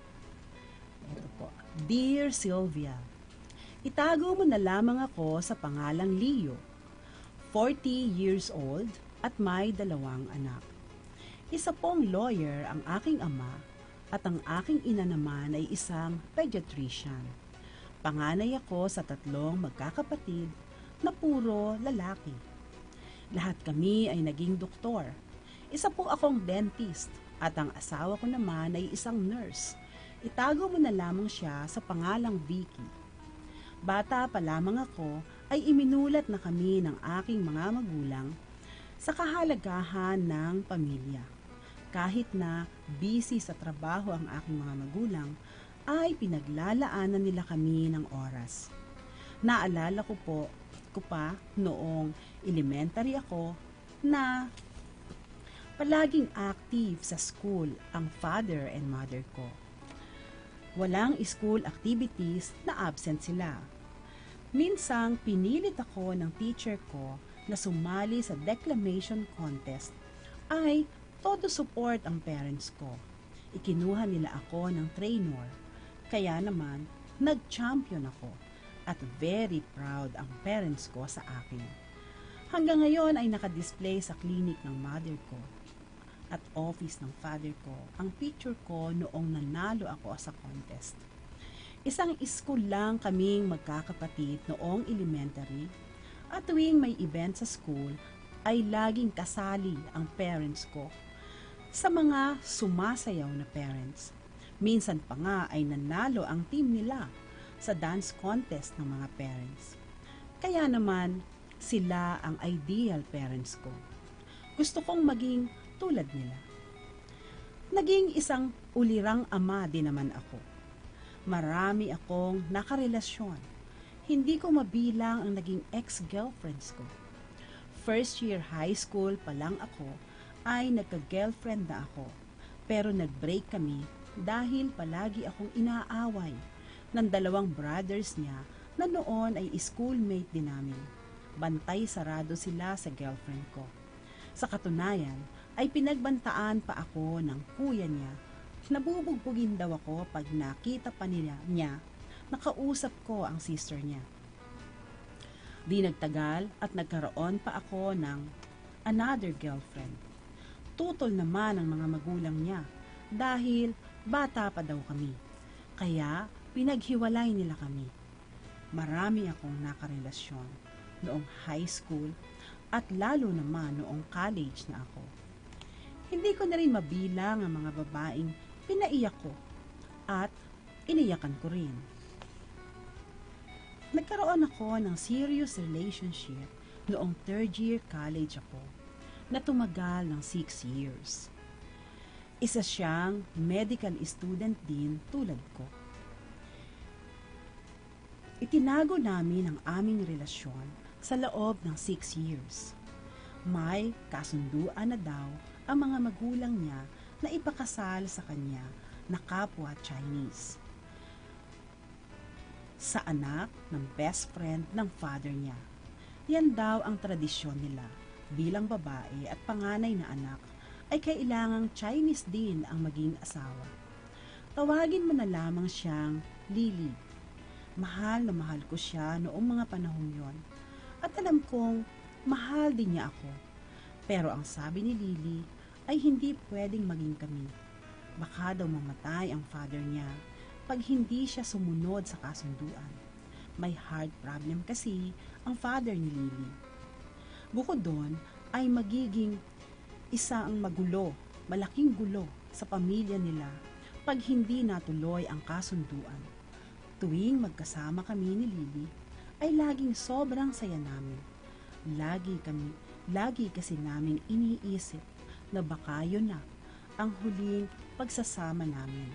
Ito po. Dear Sylvia, itago mo na lamang ako sa pangalang Leo. 40 years old at may 2 anak. Isa pong lawyer ang aking ama at ang aking ina naman ay isang pediatrician. Panganay ako sa 3 magkakapatid na puro lalaki. Lahat kami ay naging doktor. Isa po akong dentist at ang asawa ko naman ay isang nurse. Itago mo na lamang siya sa pangalang Vicky. Bata pa lamang ako ay iminulat na kami ng aking mga magulang sa kahalagahan ng pamilya. Kahit na busy sa trabaho ang aking mga magulang, ay pinaglalaanan nila kami ng oras. Naalala ko pa noong elementary ako na palaging active sa school ang father and mother ko. Walang school activities na absent sila. Minsang pinilit ako ng teacher ko na sumali sa declamation contest ay todo support ang parents ko. Ikinuha nila ako ng trainer. Kaya naman, nag-champion ako at very proud ang parents ko sa akin. Hanggang ngayon ay nakadisplay sa clinic ng mother ko at office ng father ko ang picture ko noong nanalo ako sa contest. Isang school lang kaming magkakapatid noong elementary at tuwing may event sa school ay laging kasali ang parents ko sa mga sumasayaw na parents. Minsan pa nga ay nanalo ang team nila sa dance contest ng mga parents. Kaya naman sila ang ideal parents ko. Gusto kong maging tulad nila. Naging isang ulirang ama din naman ako. Marami akong nakarelasyon. Hindi ko mabilang ang naging ex-girlfriends ko. First year high school pa lang ako ay nagka-girlfriend na ako. Pero nag-break kami dahil palagi akong inaaway ng dalawang brothers niya na noon ay schoolmate din namin. Bantay sarado sila sa girlfriend ko. Sa katunayan, ay pinagbantaan pa ako ng kuya niya. Nabubugbugin daw ako pag nakita pa niya nakausap ko ang sister niya. Di nagtagal at nagkaroon pa ako ng another girlfriend. Tutol naman ang mga magulang niya dahil bata pa daw kami. Kaya pinaghiwalay nila kami. Marami akong nakarelasyon noong high school at lalo naman noong college na ako. Hindi ko na rin mabilang ang mga babaeng pinaiyak ko at iniyakan ko rin. Nagkaroon ako ng serious relationship noong third year college ako na tumagal ng 6 years. Isa siyang medical student din tulad ko. Itinago namin ang aming relasyon sa loob ng 6 years. May kasunduan na daw ang mga magulang niya na ipakasal sa kanya na kapwa Chinese sa anak ng best friend ng father niya. Yan daw ang tradisyon nila. Bilang babae at panganay na anak ay kailangang Chinese din ang maging asawa. Tawagin mo na lamang siyang Lily. Mahal na mahal ko siya noong mga panahon yon. At alam kong mahal din niya ako. Pero ang sabi ni Lily ay hindi pwedeng maging kami. Baka daw mamatay ang father niya pag hindi siya sumunod sa kasunduan. May heart problem kasi ang father ni Lily. Bukod doon ay magiging isang malaking gulo sa pamilya nila pag hindi natuloy ang kasunduan. Tuwing magkasama kami ni Lily ay laging sobrang saya namin. Lagi kasi naming iniisip na baka yun na ang huling pagsasama namin.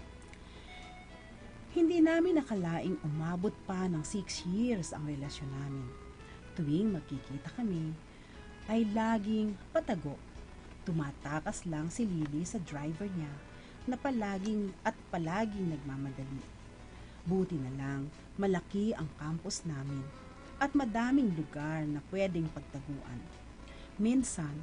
Hindi namin nakalaing umabot pa ng 6 years ang relasyon namin. Tuwing magkikita kami, ay laging patago. Tumatakas lang si Lily sa driver niya na palaging nagmamadali. Buti na lang, malaki ang campus namin at madaming lugar na pwedeng pagtaguan. Minsan,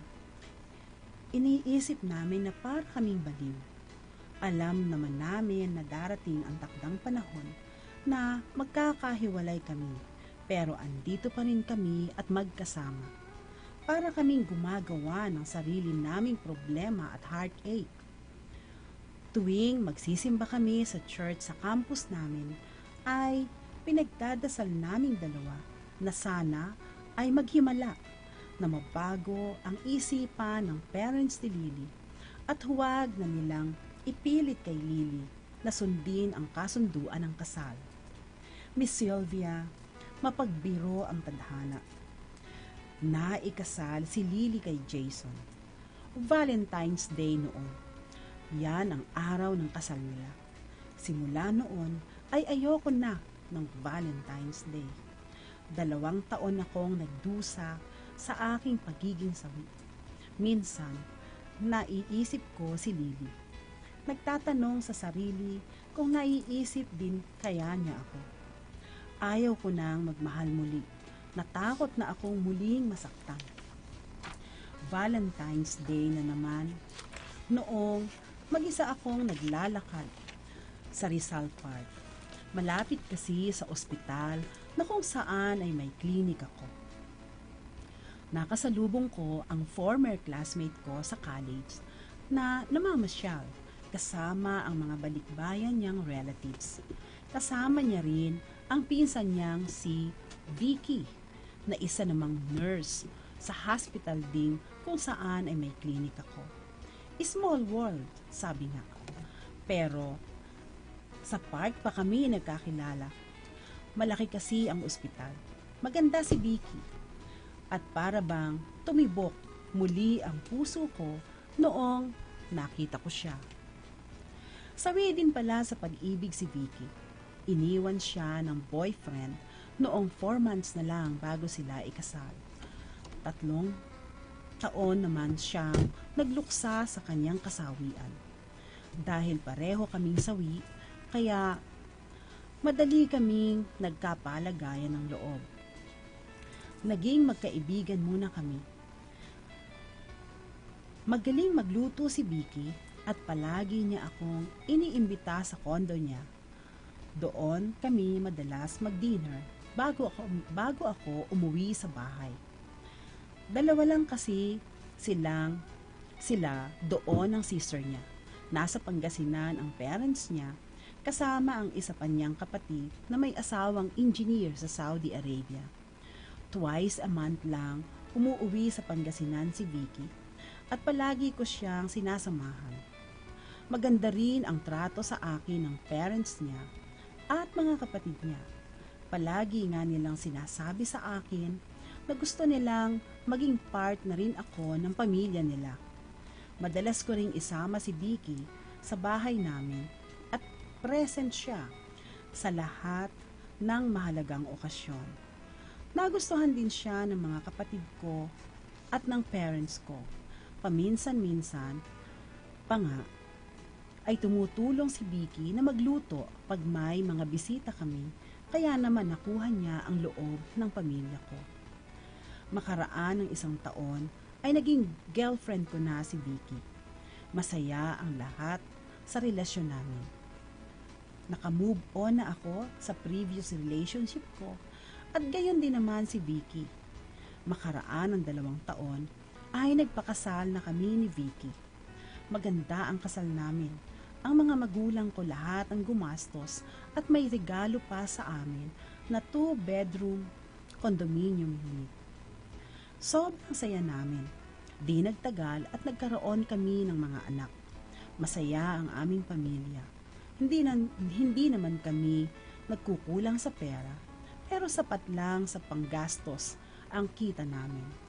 iniisip namin na para kaming baliw. Alam naman namin na darating ang takdang panahon na magkakahiwalay kami, pero andito pa rin kami at magkasama. Para kaming gumagawa ng sarili naming problema at heartache. Tuwing magsisimba kami sa church sa campus namin, ay pinagdadasal naming dalawa na sana ay maghimala, na mabago ang isipan ng parents ni Lily at huwag na nilang ipilit kay Lily na sundin ang kasunduan ng kasal. Miss Sylvia, mapagbiro ang tadhana. Naikasal si Lily kay Jason. Valentine's Day noon. Yan ang araw ng kasal nila. Simula noon ay ayoko na ng Valentine's Day. 2 taon akong nagdusa sa aking pagiging sawi. Minsan, naiisip ko si Lily. Nagtatanong sa sarili kung naiisip din kaya niya ako. Ayaw ko nang magmahal muli. Natakot na akong muling masaktan. Valentine's Day na naman. Noong mag-isa akong naglalakad sa Rizal Park. Malapit kasi sa ospital na kung saan ay may klinik ako. Nakasalubong ko ang former classmate ko sa college na namamasyal kasama ang mga balikbayan niyang relatives. Kasama niya rin ang pinsan niyang si Vicky na isa namang nurse sa hospital din kung saan ay may klinik ako. Small world, sabi nga. Pero sa park pa kami nagkakilala. Malaki kasi ang ospital. Maganda si Vicky. At para bang tumibok muli ang puso ko noong nakita ko siya. Sawi din pala sa pag-ibig si Vicky. Iniwan siya ng boyfriend noong 4 months na lang bago sila ikasal. 3 taon naman siyang nagluksa sa kanyang kasawian. Dahil pareho kaming sawi, kaya madali kaming nagkapalagayan ng loob. Naging magkaibigan muna kami. Magaling magluto si Vicky at palagi niya akong iniimbita sa kondo niya. Doon kami madalas mag-dinner bago ako umuwi sa bahay. 2 lang kasi sila doon ng sister niya. Nasa Pangasinan ang parents niya, kasama ang isa pa niyang kapatid na may asawang engineer sa Saudi Arabia. Twice a month lang umuuwi sa Pangasinan si Vicky at palagi ko siyang sinasamahan. Maganda rin ang trato sa akin ng parents niya at mga kapatid niya. Palagi nga nilang sinasabi sa akin na gusto nilang maging part na rin ako ng pamilya nila. Madalas ko ring isama si Vicky sa bahay namin at present siya sa lahat ng mahalagang okasyon. Nagustuhan din siya ng mga kapatid ko at ng parents ko. Paminsan-minsan pa nga ay tumutulong si Vicky na magluto pag may mga bisita kami, kaya naman nakuha niya ang loob ng pamilya ko. Makaraan ng 1 taon ay naging girlfriend ko na si Vicky. Masaya ang lahat sa relasyon namin. Naka-move on na ako sa previous relationship ko at gayon din naman si Vicky. Makaraan ng 2 taon ay nagpakasal na kami ni Vicky. Maganda ang kasal namin. Ang mga magulang ko lahat ang gumastos at may regalo pa sa amin na 2-bedroom condominium unit. Sobrang saya namin. Di nagtagal at nagkaroon kami ng mga anak. Masaya ang aming pamilya. Hindi naman kami nagkukulang sa pera, pero sapat lang sa panggastos ang kita namin.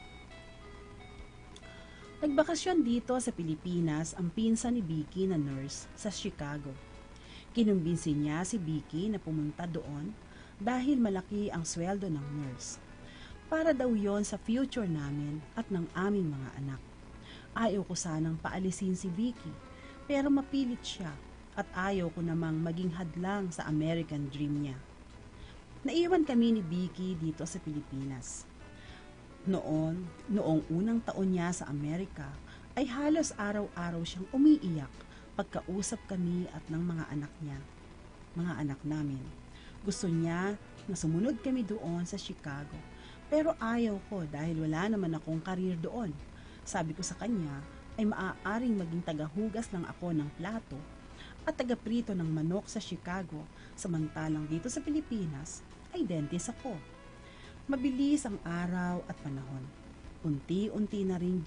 Nagbakasyon dito sa Pilipinas ang pinsan ni Vicky na nurse sa Chicago. Kinumbinsi niya si Vicky na pumunta doon dahil malaki ang sweldo ng nurse. Para daw yon sa future namin at ng aming mga anak. Ayaw ko sanang paalisin si Vicky, pero mapilit siya at ayaw ko namang maging hadlang sa American dream niya. Naiwan kami ni Vicky dito sa Pilipinas. Noong unang taon niya sa Amerika, ay halos araw-araw siyang umiiyak pagkausap kami at ng mga anak namin. Gusto niya na sumunod kami doon sa Chicago, pero ayaw ko dahil wala naman akong karir doon. Sabi ko sa kanya ay maaaring maging tagahugas lang ako ng plato at tagaprito ng manok sa Chicago, samantalang dito sa Pilipinas ay dentist ako. Mabilis ang araw at panahon. Unti-unti na ring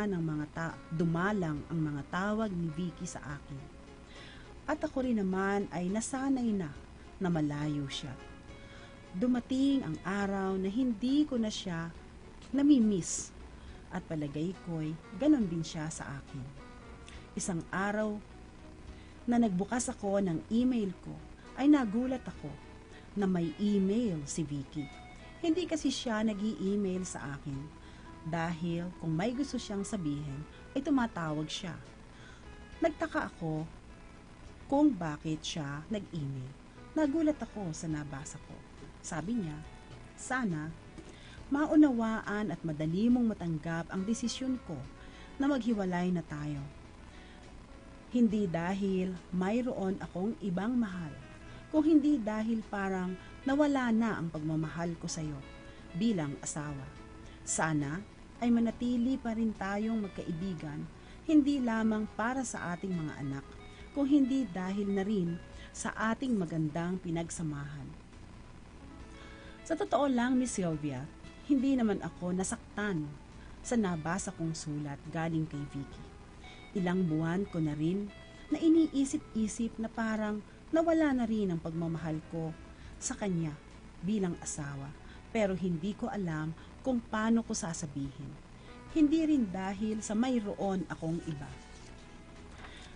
dumalang ang mga tawag ni Vicky sa akin. At ako rin naman ay nasanay na malayo siya. Dumating ang araw na hindi ko na siya namimiss at palagay ko'y ganon din siya sa akin. Isang araw na nagbukas ako ng email ko ay nagulat ako na may email si Vicky. Hindi kasi siya nag-i-email sa akin dahil kung may gusto siyang sabihin ay tumatawag siya. Nagtaka ako kung bakit siya nag-email. Nagulat ako sa nabasa ko. Sabi niya, sana maunawaan at madali mong matanggap ang desisyon ko na maghiwalay na tayo. Hindi dahil mayroon akong ibang mahal, kung hindi dahil parang nawala na ang pagmamahal ko sa iyo bilang asawa. Sana ay manatili pa rin tayong magkaibigan, hindi lamang para sa ating mga anak, kung hindi dahil na rin sa ating magandang pinagsamahan. Sa totoo lang, Miss Sylvia, hindi naman ako nasaktan sa nabasa kong sulat galing kay Vicky. Ilang buwan ko na rin na iniisip-isip na parang nawala na rin ang pagmamahal ko sa kanya bilang asawa, pero hindi ko alam kung paano ko sasabihin. Hindi rin dahil sa mayroon akong iba.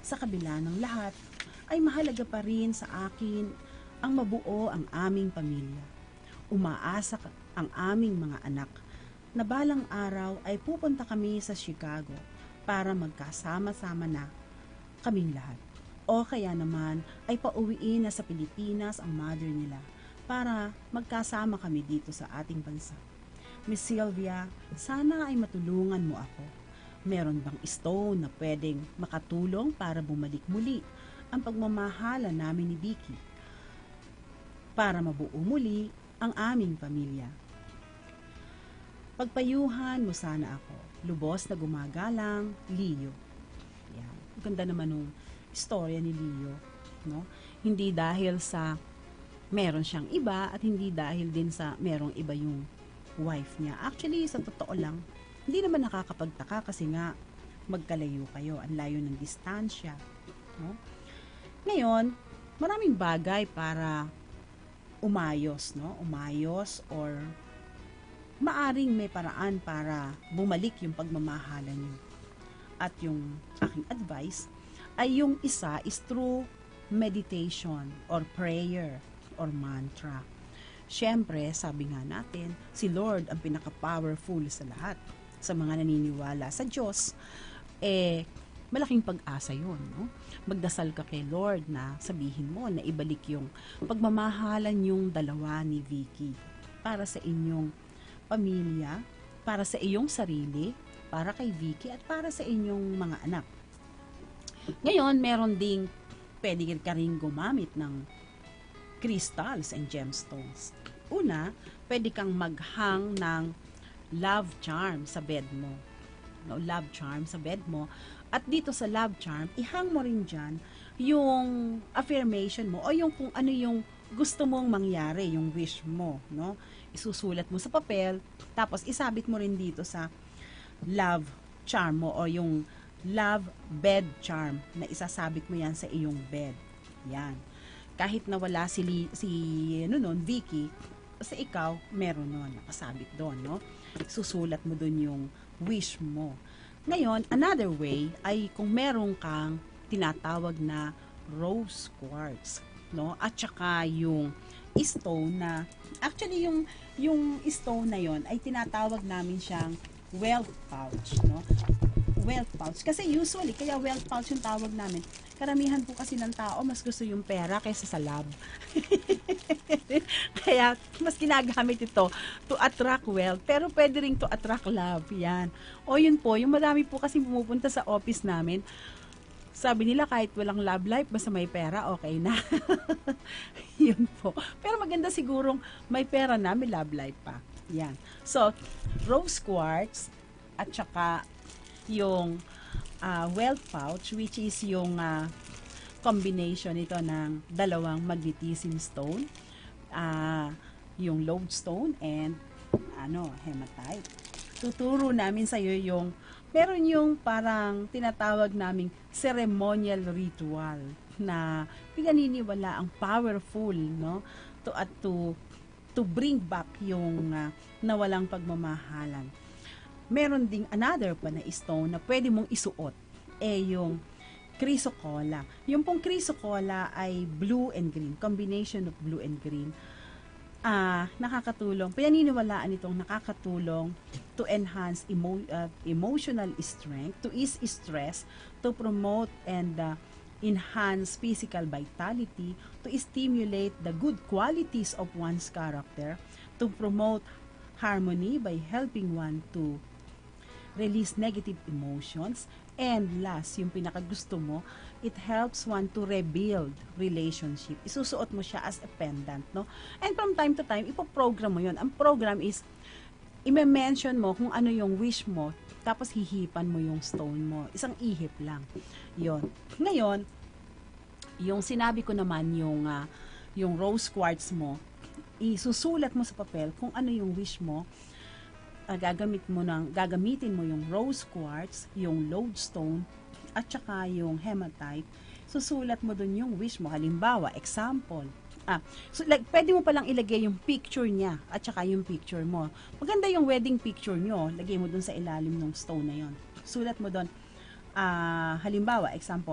Sa kabila ng lahat, ay mahalaga pa rin sa akin ang mabuo ang aming pamilya. Umaasa ang aming mga anak na balang araw ay pupunta kami sa Chicago para magkasama-sama na kaming lahat. O kaya naman ay pauwiin na sa Pilipinas ang mother nila para magkasama kami dito sa ating bansa. Miss Sylvia, sana ay matulungan mo ako. Meron bang stone na pwedeng makatulong para bumalik muli ang pagmamahala namin ni Vicky para mabuo muli ang aming pamilya? Pagpayuhan mo sana ako. Lubos na gumagalang, Leo. Yan. Ganda naman nung istorya ni Leo, no? Hindi dahil sa meron siyang iba at hindi dahil din sa merong iba yung wife niya. Actually, sa totoo lang, hindi naman nakakapagtaka kasi nga magkalayo kayo, ang layo ng distansya, no? Ngayon, maraming bagay para umayos, no? Umayos or maaring may paraan para bumalik yung pagmamahalan niyo. At yung aking advice ay yung isa is through meditation or prayer or mantra. Siyempre, sabi nga natin, si Lord ang pinaka-powerful sa lahat. Sa mga naniniwala sa Diyos, malaking pag-asa yun. No? Magdasal ka kay Lord na sabihin mo na ibalik yung pagmamahalan yung dalawa ni Vicky para sa inyong pamilya, para sa iyong sarili, para kay Vicky at para sa inyong mga anak. Ngayon, meron ding pwede ka rin gumamit ng crystals and gemstones. Una, pwede kang maghang ng love charm sa bed mo. No, love charm sa bed mo. At dito sa love charm, ihang mo rin dyan yung affirmation mo o yung kung ano yung gusto mong mangyari, yung wish mo. No? Isusulat mo sa papel, tapos isabit mo rin dito sa love charm mo o yung love bed charm na isasabit mo yan sa iyong bed. Yan. Kahit na wala Vicky, sa ikaw, meron nun, nakasabit doon, no? Susulat mo doon yung wish mo. Ngayon, another way ay kung meron kang tinatawag na rose quartz, no? At saka yung stone na, actually yung stone na yon ay tinatawag namin siyang wealth pouch, no? Wealth pouch. Kasi usually, kaya wealth pouch yung tawag namin. Karamihan po kasi ng tao, mas gusto yung pera kaysa sa love. Kaya, mas ginagamit ito to attract wealth. Pero pwede rin to attract love. Yan. O yun po, yung marami po kasi pumupunta sa office namin, sabi nila kahit walang love life, basta may pera, okay na. Yun po. Pero maganda sigurong may pera na, may love life pa. Yan. So, rose quartz, at saka yung wealth pouch, which is yung combination ito ng dalawang magnetism stone, yung lodestone and hematite. Tuturo namin sa iyo yung meron yung parang tinatawag naming ceremonial ritual na pinaniniwala ang powerful, no, to bring back yung nawalang pagmamahalan. Meron ding another pa na stone na pwede mong isuot, yung chrysocolla. Yung pong chrysocolla ay blue and green, combination of blue and green. Nakakatulong, pinaniniwalaan itong nakakatulong to enhance emotional strength, to ease stress, to promote and enhance physical vitality, to stimulate the good qualities of one's character, to promote harmony by helping one to release negative emotions, and last, yung pinakagusto mo, it helps one to rebuild relationship. Isusuot mo siya as a pendant, no? And from time to time, ipoprogram mo yun. Ang program is, i-mention mo kung ano yung wish mo, tapos hihipan mo yung stone mo. Isang ihip lang. Yon. Ngayon, yung sinabi ko naman, yung rose quartz mo, isusulat mo sa papel kung ano yung wish mo. Gagamitin mo yung rose quartz, yung lodestone, at saka yung hematite. Susulat mo dun yung wish mo. Halimbawa, example, so like, pwede mo palang ilagay yung picture niya at saka yung picture mo. Maganda yung wedding picture nyo, lagay mo dun sa ilalim ng stone na yon. Sulat mo dun, halimbawa, example,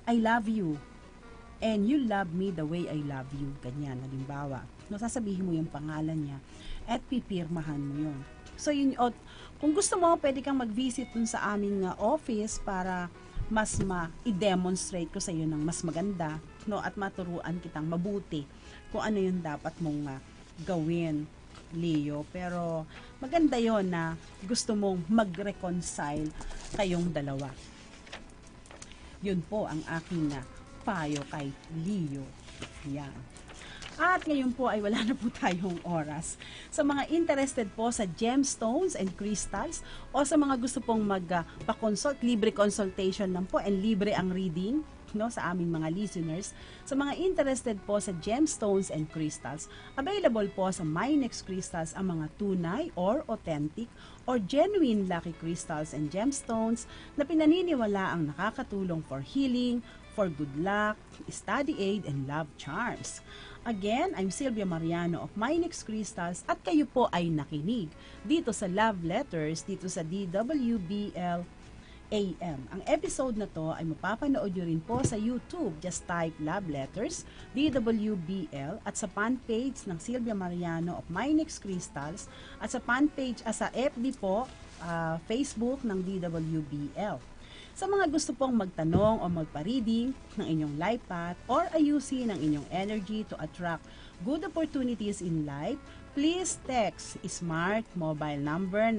I love you. And you love me the way I love you. Ganyan, halimbawa. No, sasabihin mo yung pangalan niya at pipirmahan mo yun. So, kung gusto mo, pwede kang mag-visit dun sa aming office para mas i-demonstrate ko sa iyo ng mas maganda, no, at maturuan kitang mabuti kung ano yung dapat mong gawin, Leo. Pero maganda yon na gusto mong mag-reconcile kayong dalawa. Yun po ang aking payo kay Leo. Yan. At ngayon po ay wala na po tayong oras. Sa mga interested po sa gemstones and crystals o sa mga gusto pong magpa-consult, libre consultation lang po and libre ang reading, no, sa aming mga listeners. Sa mga interested po sa gemstones and crystals, available po sa Minex Crystals ang mga tunay or authentic or genuine lucky crystals and gemstones na pinaniniwala ang nakakatulong for healing, for good luck, study aid, and love charms. Again, I'm Sylvia Mariano of Minex Crystals at kayo po ay nakinig dito sa Love Letters dito sa DWBL AM. Ang episode na to ay mapapanood nyo rin po sa YouTube. Just type Love Letters, DWBL at sa fan page ng Sylvia Mariano of Minex Crystals at sa fan page sa FB po, Facebook ng DWBL. Sa mga gusto pong magtanong o magpa-reading ng inyong life path or ayusin ang inyong energy to attract good opportunities in life, please text SMART mobile number na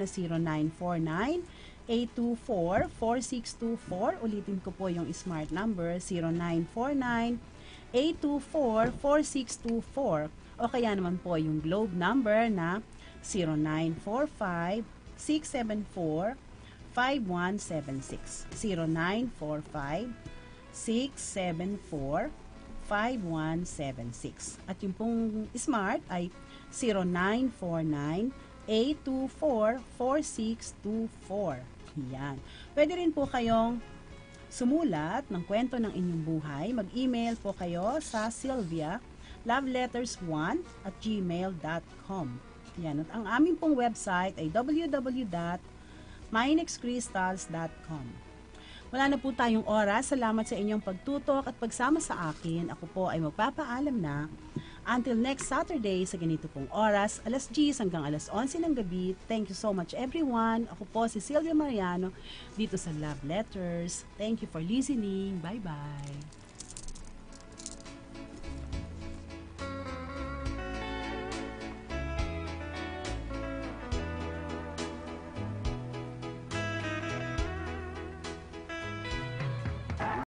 0949-824-4624. Ulitin ko po yung SMART number, 0949-824-4624. O kaya naman po yung Globe number na 0945-674-5176. 0945-674-5176. At yung pong Smart ay 0949-824-4624. Yan. Pwede rin po kayong sumulat ng kwento ng inyong buhay. Mag-email po kayo sa Sylvia loveletters1@gmail.com. Yan. At ang aming pong website ay www.minexcrystals.com. Wala na po tayong oras. Salamat sa inyong pagtutok at pagsama sa akin. Ako po ay magpapaalam na until next Saturday sa ganito pong oras, alas 10 hanggang alas 11 ng gabi. Thank you so much everyone. Ako po si Sylvia Mariano dito sa Love Letters. Thank you for listening. Bye-bye.